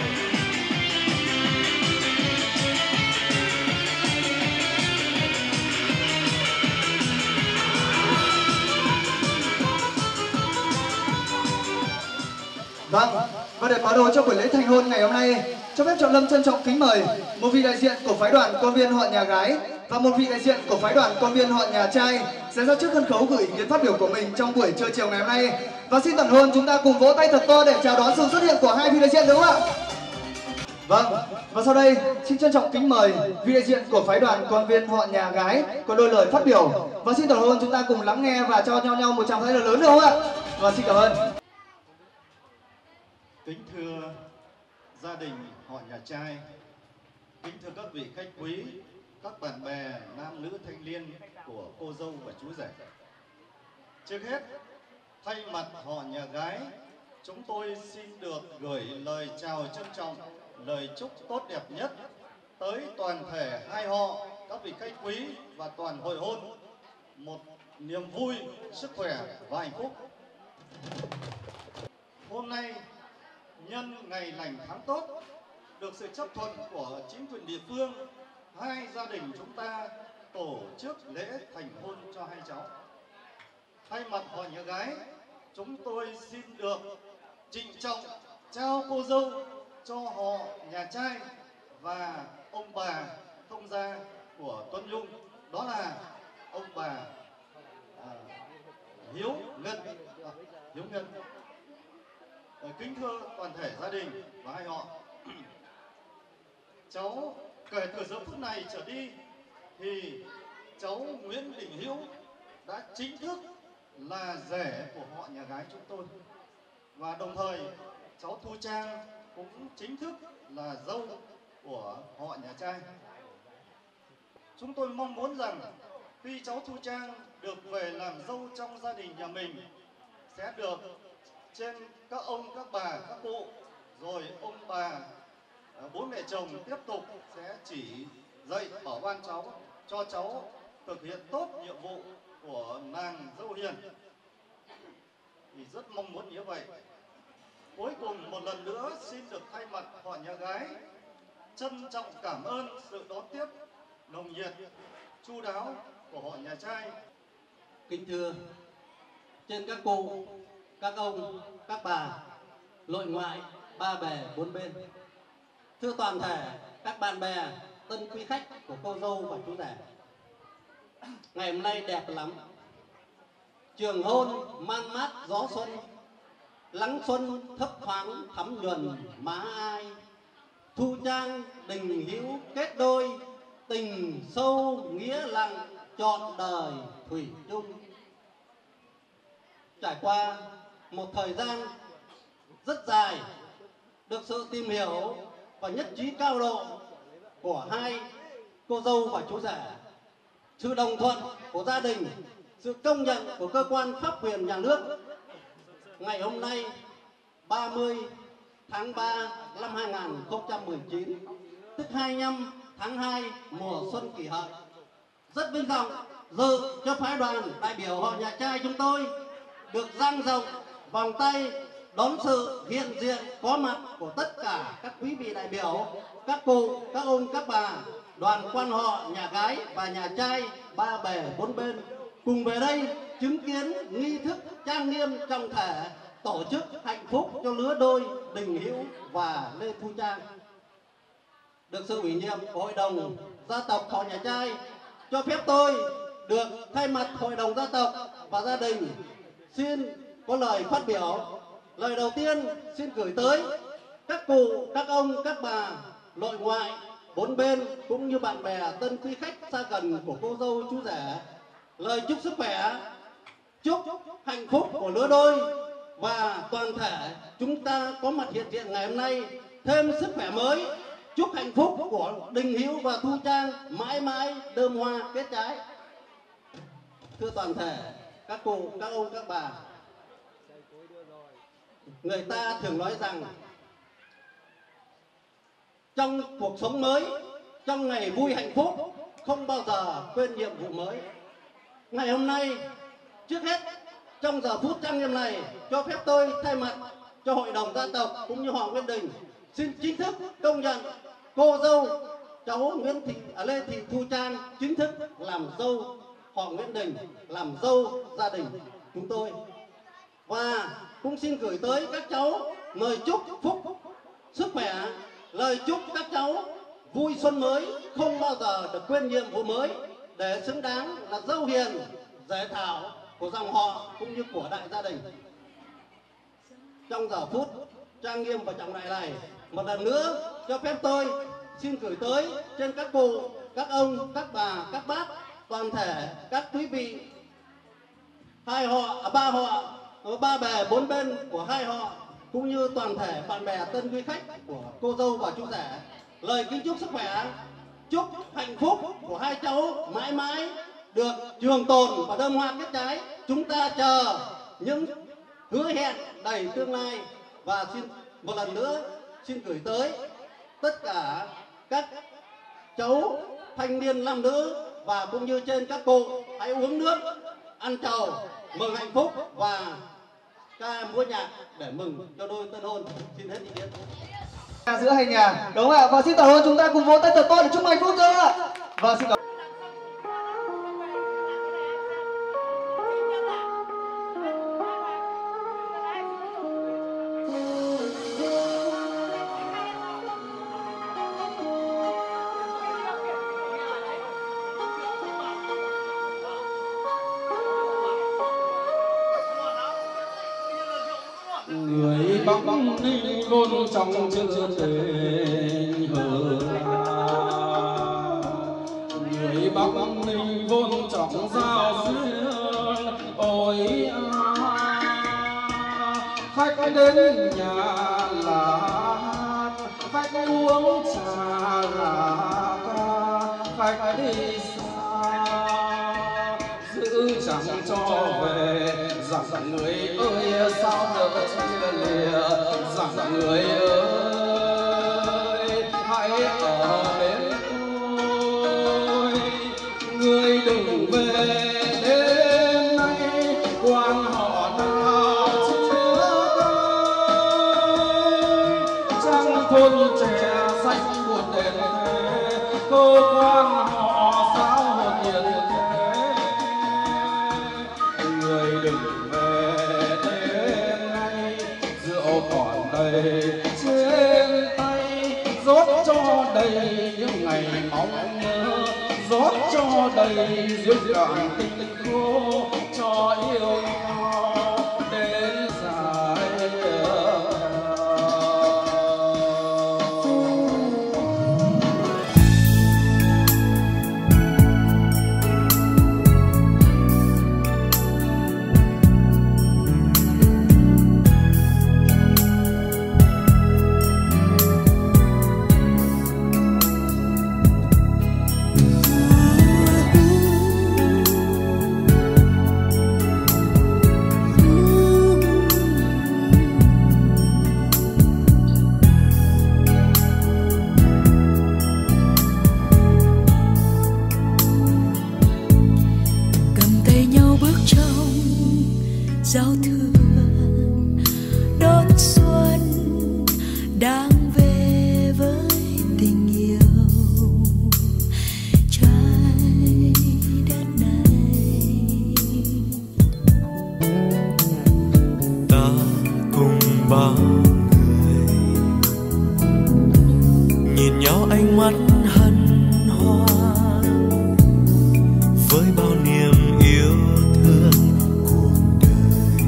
Vâng, và để mở đầu cho buổi lễ thành hôn ngày hôm nay, cho phép Trọng Lâm trân trọng kính mời một vị đại diện của phái đoàn con viên họ nhà gái và một vị đại diện của phái đoàn con viên họ nhà trai sẽ ra trước sân khấu gửi ý kiến phát biểu của mình trong buổi trưa chiều ngày hôm nay. Và xin toàn hôn chúng ta cùng vỗ tay thật to để chào đón sự xuất hiện của hai vị đại diện đúng không ạ? Vâng, và sau đây xin trân trọng kính mời vị đại diện của phái đoàn con viên họ nhà gái có đôi lời phát biểu. Và xin toàn hôn chúng ta cùng lắng nghe và cho nhau nhau một tràng tay lớn được không ạ? Và xin cảm ơn. Kính thưa gia đình họ nhà trai, kính thưa các vị khách quý, các bạn bè nam nữ thanh niên của cô dâu và chú rể. Trước hết, thay mặt họ nhà gái, chúng tôi xin được gửi lời chào trân trọng, lời chúc tốt đẹp nhất tới toàn thể hai họ, các vị khách quý và toàn hội hôn một niềm vui, sức khỏe và hạnh phúc. Hôm nay nhân ngày lành tháng tốt, được sự chấp thuận của chính quyền địa phương, hai gia đình chúng ta tổ chức lễ thành hôn cho hai cháu. Thay mặt họ nhà gái, chúng tôi xin được trịnh trọng trao cô dâu cho họ nhà trai và ông bà thông gia của Tuấn Nhung, đó là ông bà à, Hiếu Ngân. À, Hiếu Ngân. Kính thưa toàn thể gia đình và hai họ, cháu kể từ giờ phút này trở đi thì cháu Nguyễn Đình Hữu đã chính thức là rể của họ nhà gái chúng tôi, và đồng thời cháu Thu Trang cũng chính thức là dâu của họ nhà trai. Chúng tôi mong muốn rằng khi cháu Thu Trang được về làm dâu trong gia đình nhà mình sẽ được trên các ông, các bà, các cụ, rồi ông bà, bố mẹ chồng tiếp tục sẽ chỉ dạy bảo ban cháu cho cháu thực hiện tốt nhiệm vụ của nàng dâu hiền. Thì rất mong muốn như vậy. Cuối cùng một lần nữa xin được thay mặt họ nhà gái trân trọng cảm ơn sự đón tiếp nồng nhiệt, chu đáo của họ nhà trai. Kính thưa trên các cụ, các ông, các bà, nội ngoại, ba bè bốn bên, thưa toàn thể các bạn bè, tân quý khách của cô dâu và chú rể, ngày hôm nay đẹp lắm. Trường hôn man mát gió xuân, lắng xuân thấp thoáng thắm nhuần má ai. Thu Trang Đình Hữu kết đôi, tình sâu nghĩa lặng trọn đời thủy chung. Trải qua một thời gian rất dài, được sự tìm hiểu và nhất trí cao độ của hai cô dâu và chú rể, sự đồng thuận của gia đình, sự công nhận của cơ quan pháp quyền nhà nước, ngày hôm nay ba mươi tháng ba năm hai nghìn không trăm mười chín, tức hai mươi lăm tháng hai mùa xuân Kỷ Hợi, rất vinh dự dự cho phái đoàn đại biểu họ nhà trai chúng tôi được dang rộng vòng tay đón sự hiện diện có mặt của tất cả các quý vị đại biểu, các cụ, các ông, các bà, đoàn quan họ nhà gái và nhà trai ba bề bốn bên cùng về đây chứng kiến nghi thức trang nghiêm trọng thể tổ chức hạnh phúc cho lứa đôi Đình Hữu và Lê Thu Trang. Được sự ủy nhiệm của Hội đồng gia tộc họ nhà trai, cho phép tôi được thay mặt Hội đồng gia tộc và gia đình xin có lời phát biểu. Lời đầu tiên xin gửi tới các cụ, các ông, các bà, nội ngoại bốn bên cũng như bạn bè tân quý khách xa gần của cô dâu chú rể lời chúc sức khỏe, chúc hạnh phúc của lứa đôi và toàn thể chúng ta có mặt hiện diện ngày hôm nay thêm sức khỏe mới. Chúc hạnh phúc của Đình Hữu và Thu Trang mãi mãi đơm hoa kết trái. Thưa toàn thể các cụ, các ông, các bà, người ta thường nói rằng trong cuộc sống mới, trong ngày vui hạnh phúc, không bao giờ quên nhiệm vụ mới. Ngày hôm nay, trước hết, trong giờ phút trang nghiêm này, cho phép tôi thay mặt cho Hội đồng gia tộc cũng như họ Nguyễn Đình xin chính thức công nhận cô dâu cháu Nguyễn Thị à, Lê Thị Thu Trang chính thức làm dâu họ Nguyễn Đình, làm dâu gia đình chúng tôi. Và cũng xin gửi tới các cháu lời chúc phúc, sức khỏe, lời chúc các cháu vui xuân mới, không bao giờ được quên nhiệm vụ mới để xứng đáng là dâu hiền, dễ thảo của dòng họ cũng như của đại gia đình. Trong giờ phút trang nghiêm và trọng đại này, một lần nữa cho phép tôi xin gửi tới trên các cụ, các ông, các bà, các bác, toàn thể các quý vị hai họ, à, ba họ, ba bè bốn bên của hai họ cũng như toàn thể bạn bè tân quý khách của cô dâu và chú rể lời kính chúc sức khỏe, chúc hạnh phúc của hai cháu mãi mãi được trường tồn và đơm hoa kết trái. Chúng ta chờ những hứa hẹn đầy tương lai. Và xin một lần nữa xin gửi tới tất cả các cháu thanh niên nam nữ và cũng như trên các cụ hãy uống nước, ăn trầu, mừng hạnh phúc và ca múa nhạc để mừng cho đôi tân hôn. Xin hết ý kiến. Giữa hai nhà, đúng không ạ? Và xin tỏ hôn chúng ta cùng vỗ tay thật to để chúc mừng hạnh phúc chưa ạ? Và xin cảm người Bắc Ninh vốn trong chưa tình hờ người Bắc Ninh vốn trong giao duyên ôi à, khách đến nhà là hát, khách uống trà là ca, khách đi xa giữ chẳng cho về rằng người ơi sao nỡ chia lìa, rằng người ơi hãy ở bên tôi, người đừng về đêm nay quan họ nào chưa tới, trăng thôn trẻ xanh buồn đền thế, cơ quan họ sao hồn nhiên thế, người đừng trên tay rót cho đầy những ngày mong nhớ, rót cho đầy duyên cạn tình khô cho yêu nhau đến dài. giao thừa đón xuân đang về với tình yêu trái đất này. Ta cùng bao người nhìn nhau ánh mắt hân hoan với bao niềm yêu thương cuộc đời.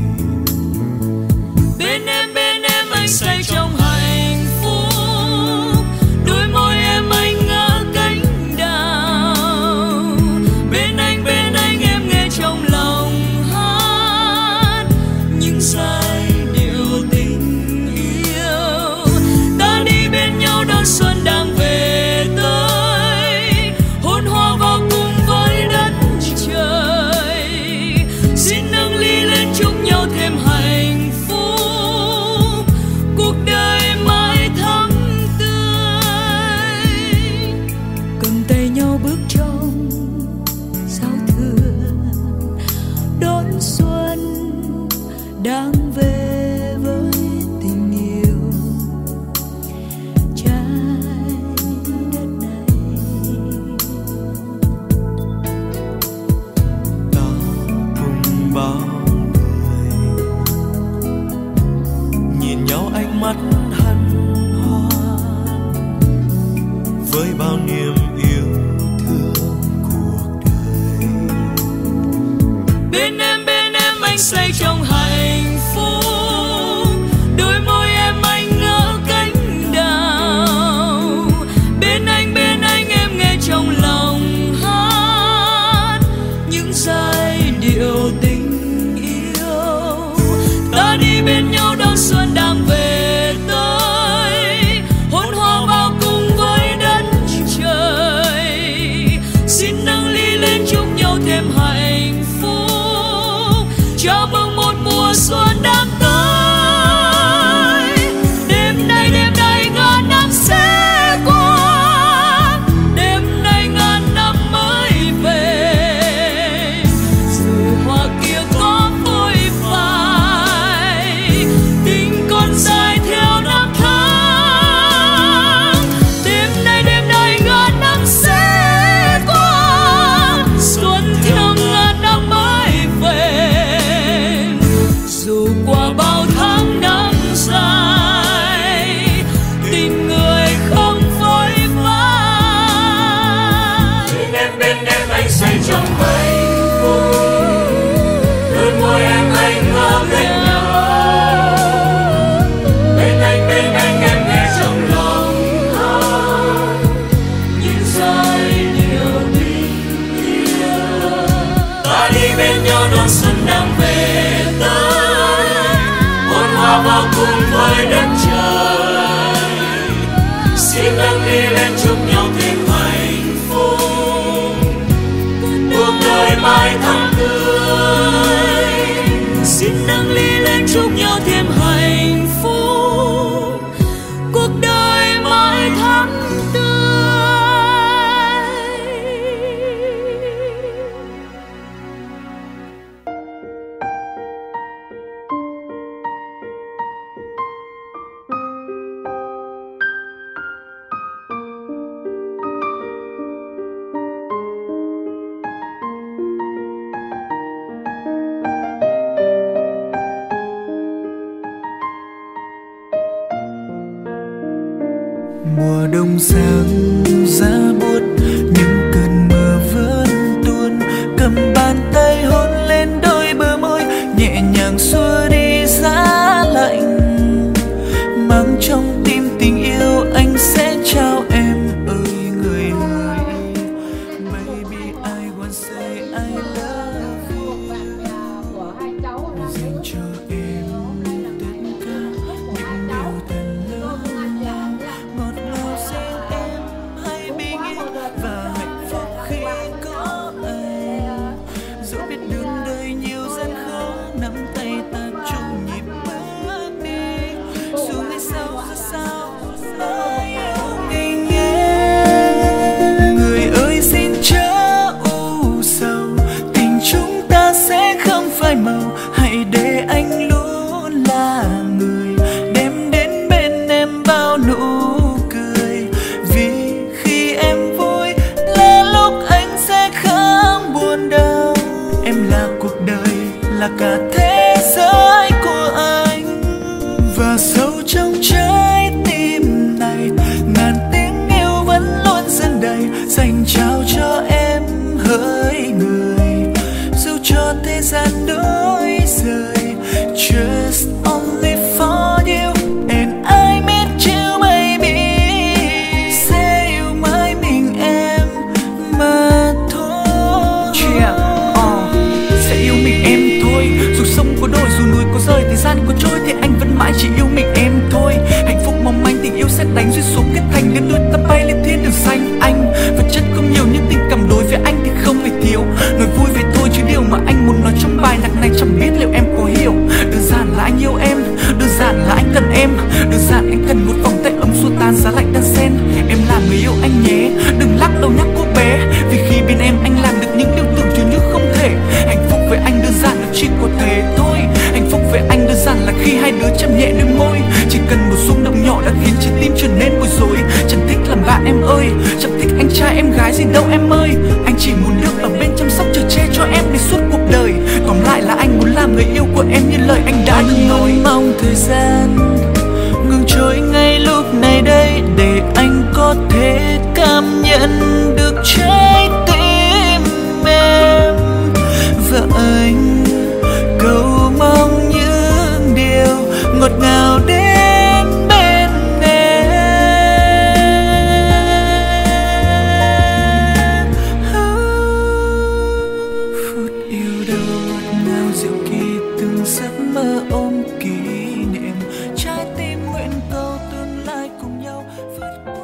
Bên em bên em anh say trong hạnh phúc, đôi môi em anh ngỡ cánh đào. Bên anh bên anh em nghe trong lòng hát những giai điệu tình yêu. Ta đi bên nhau đón xuân đang về tới, hôn hoa vào cùng với đất trời. Xin nâng ly lên chúc nhau thêm hạnh phúc, cuộc đời mãi thắm tươi. Cầm tay nhau bước trong giao thừa đón xuân đang về với tình yêu trái đất này. Ta cùng bao người nhìn nhau ánh mắt hân hoan với bao niềm yêu thương cuộc đời. Bên em bên em anh say trong hạnh phúc, đôi môi em anh ngỡ cánh đào. Bên anh bên anh em nghe trong lòng hát những giai điệu tình yêu. Ta đi bên nhau đón xuân đang về tới, hôn hoa vào cùng với đất trời. Xin nâng ly lên chúc nhau thêm hạnh phúc, chào mừng một mùa xuân đang tới. Đêm nay đêm nay ngàn năm sẽ qua, đêm nay ngàn năm mới về. Rồi hoa kia có phôi phai, tình còn dài theo năm tháng. Đêm nay đêm nay ngàn năm sẽ qua, xuân theo ngàn năm mới về. Dù qua bao tháng năm dài, tình người không phôi phai. Bên em bên em anh say trong hạnh phúc, đôi môi em anh ngỡ cánh đào. Bên anh bên anh em nghe trong lòng hát những giai điệu tình yêu. Ta đi bên nhau đón xuân đang về tới, hôn hoa vào cùng với đất trời. Xin nâng ly lên chúc nhau thêm hạnh phúc, cuộc đời mãi thắm tươi. Xin nâng ly lên chúc nhau thêm hạnh phúc, cuộc đời mãi thắm tươi. Mùa đông sang giá buốt, những cơn mưa vẫn tuôn. Cầm bàn tay hôn lên đôi bờ môi, nhẹ nhàng xua đi giá lạnh. Mang trong tim tình yêu anh sẽ trao em ơi người ơi. Baby I want say I love you, dành cho em tất cả những điều thật lớn ngọt ngào riêng em. trai em gái gì đâu em ơi. Anh chỉ muốn được ở bên chăm sóc chở che cho em đến suốt cuộc đời. Tóm lại là anh muốn làm người yêu của em như lời anh đã từng nói. Mong thời gian ngừng trôi ngay lúc này đây, để anh có thể cảm nhận được trái tim em. Và anh cầu mong những điều ngọt ngào đến bên em. Phút yêu đâu ngọt ngào diệu kỳ, từng giấc mơ ôm kỷ niệm, trái tim nguyện cầu tương lai cùng nhau vượt qua.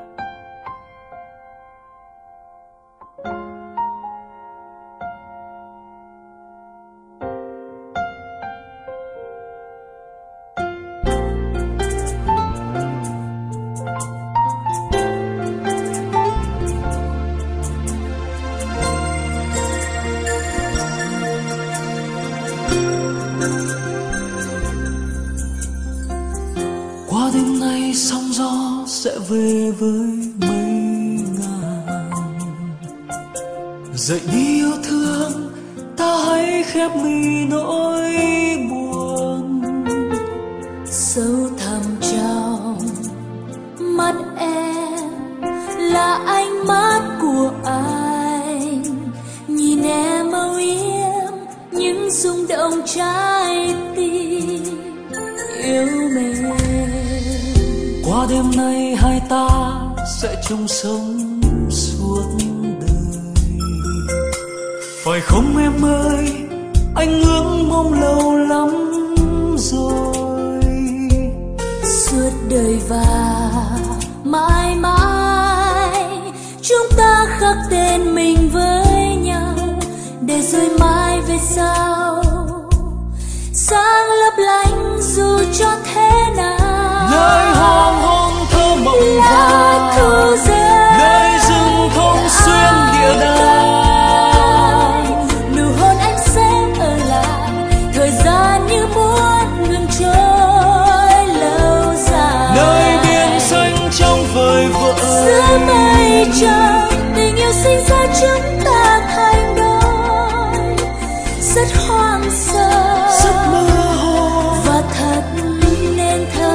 Qua đêm nay sóng gió sẽ về với mây ngàn. Dậy đi yêu thương, ta hãy khép mi nỗi buồn. Sâu thẳm trong mắt em là ánh mắt của anh, nhìn em âu yếm những rung động trái tim yêu mến. Qua đêm nay hai ta sẽ chung sống suốt đời. Phải không em ơi, anh ước mong lâu lắm rồi. Suốt đời và mãi mãi chúng ta khắc tên mình với nhau, để rồi mai về sau sáng lấp lánh dù cho thế nào. Nơi hoàng hôn thơ mộng lá thu rơi, nơi rừng thông xuyên địa đàng. Nụ hôn anh sẽ ở lại, thời gian như muốn ngừng trôi lâu dài. Nơi biển xanh trong vời vợi, giữa mây trắng tình yêu sinh ra chúng ta thành đôi. Rất hoang sơ, rất mơ hồ và thật nên thơ.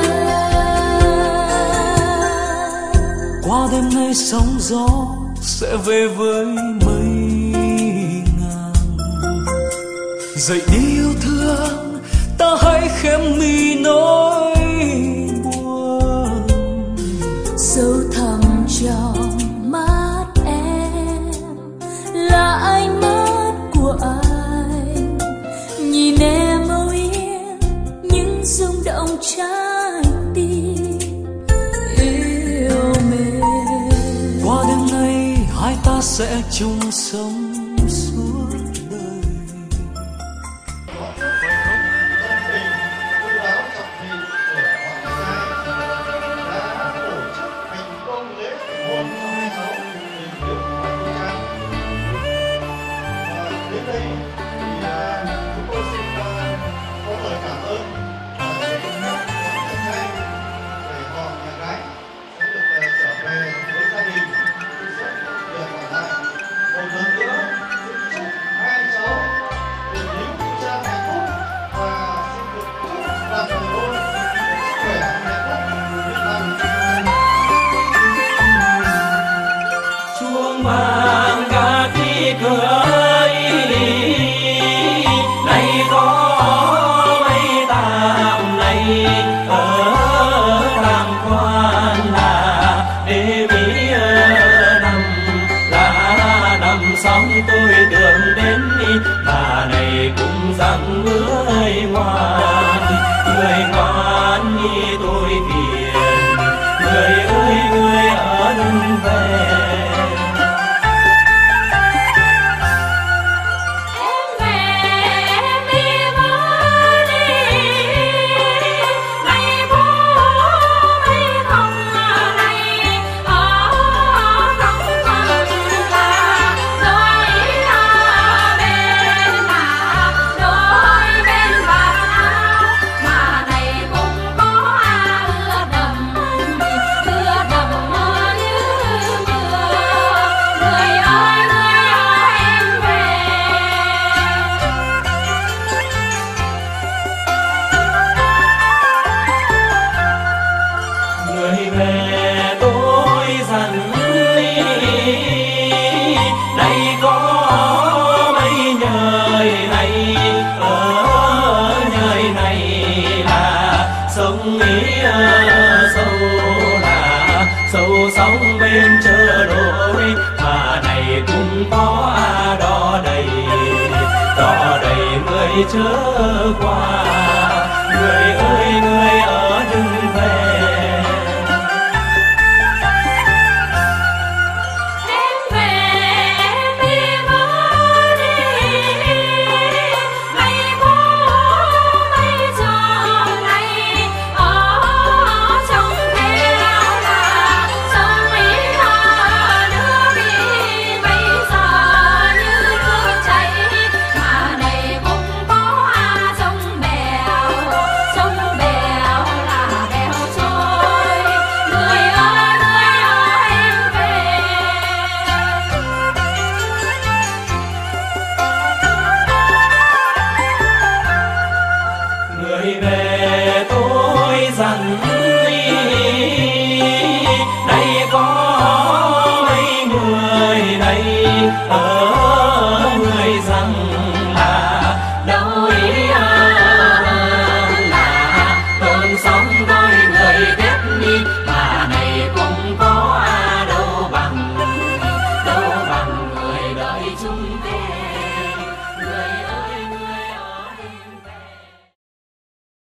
Qua đêm nay sóng gió sẽ về với mây ngàn. Dậy đi yêu thương, ta hãy khép mi nỗi buồn. Sâu thẳm trong mắt em là ánh mắt của anh, nhìn em âu yếm những rung động trái tim yêu mến. Qua đêm nay hai ta sẽ chung sống suốt đời. ơi, mà này cũng có đò đầy, đò đầy người chớ qua, người ơi người ở đừng về. Người về tôi dặn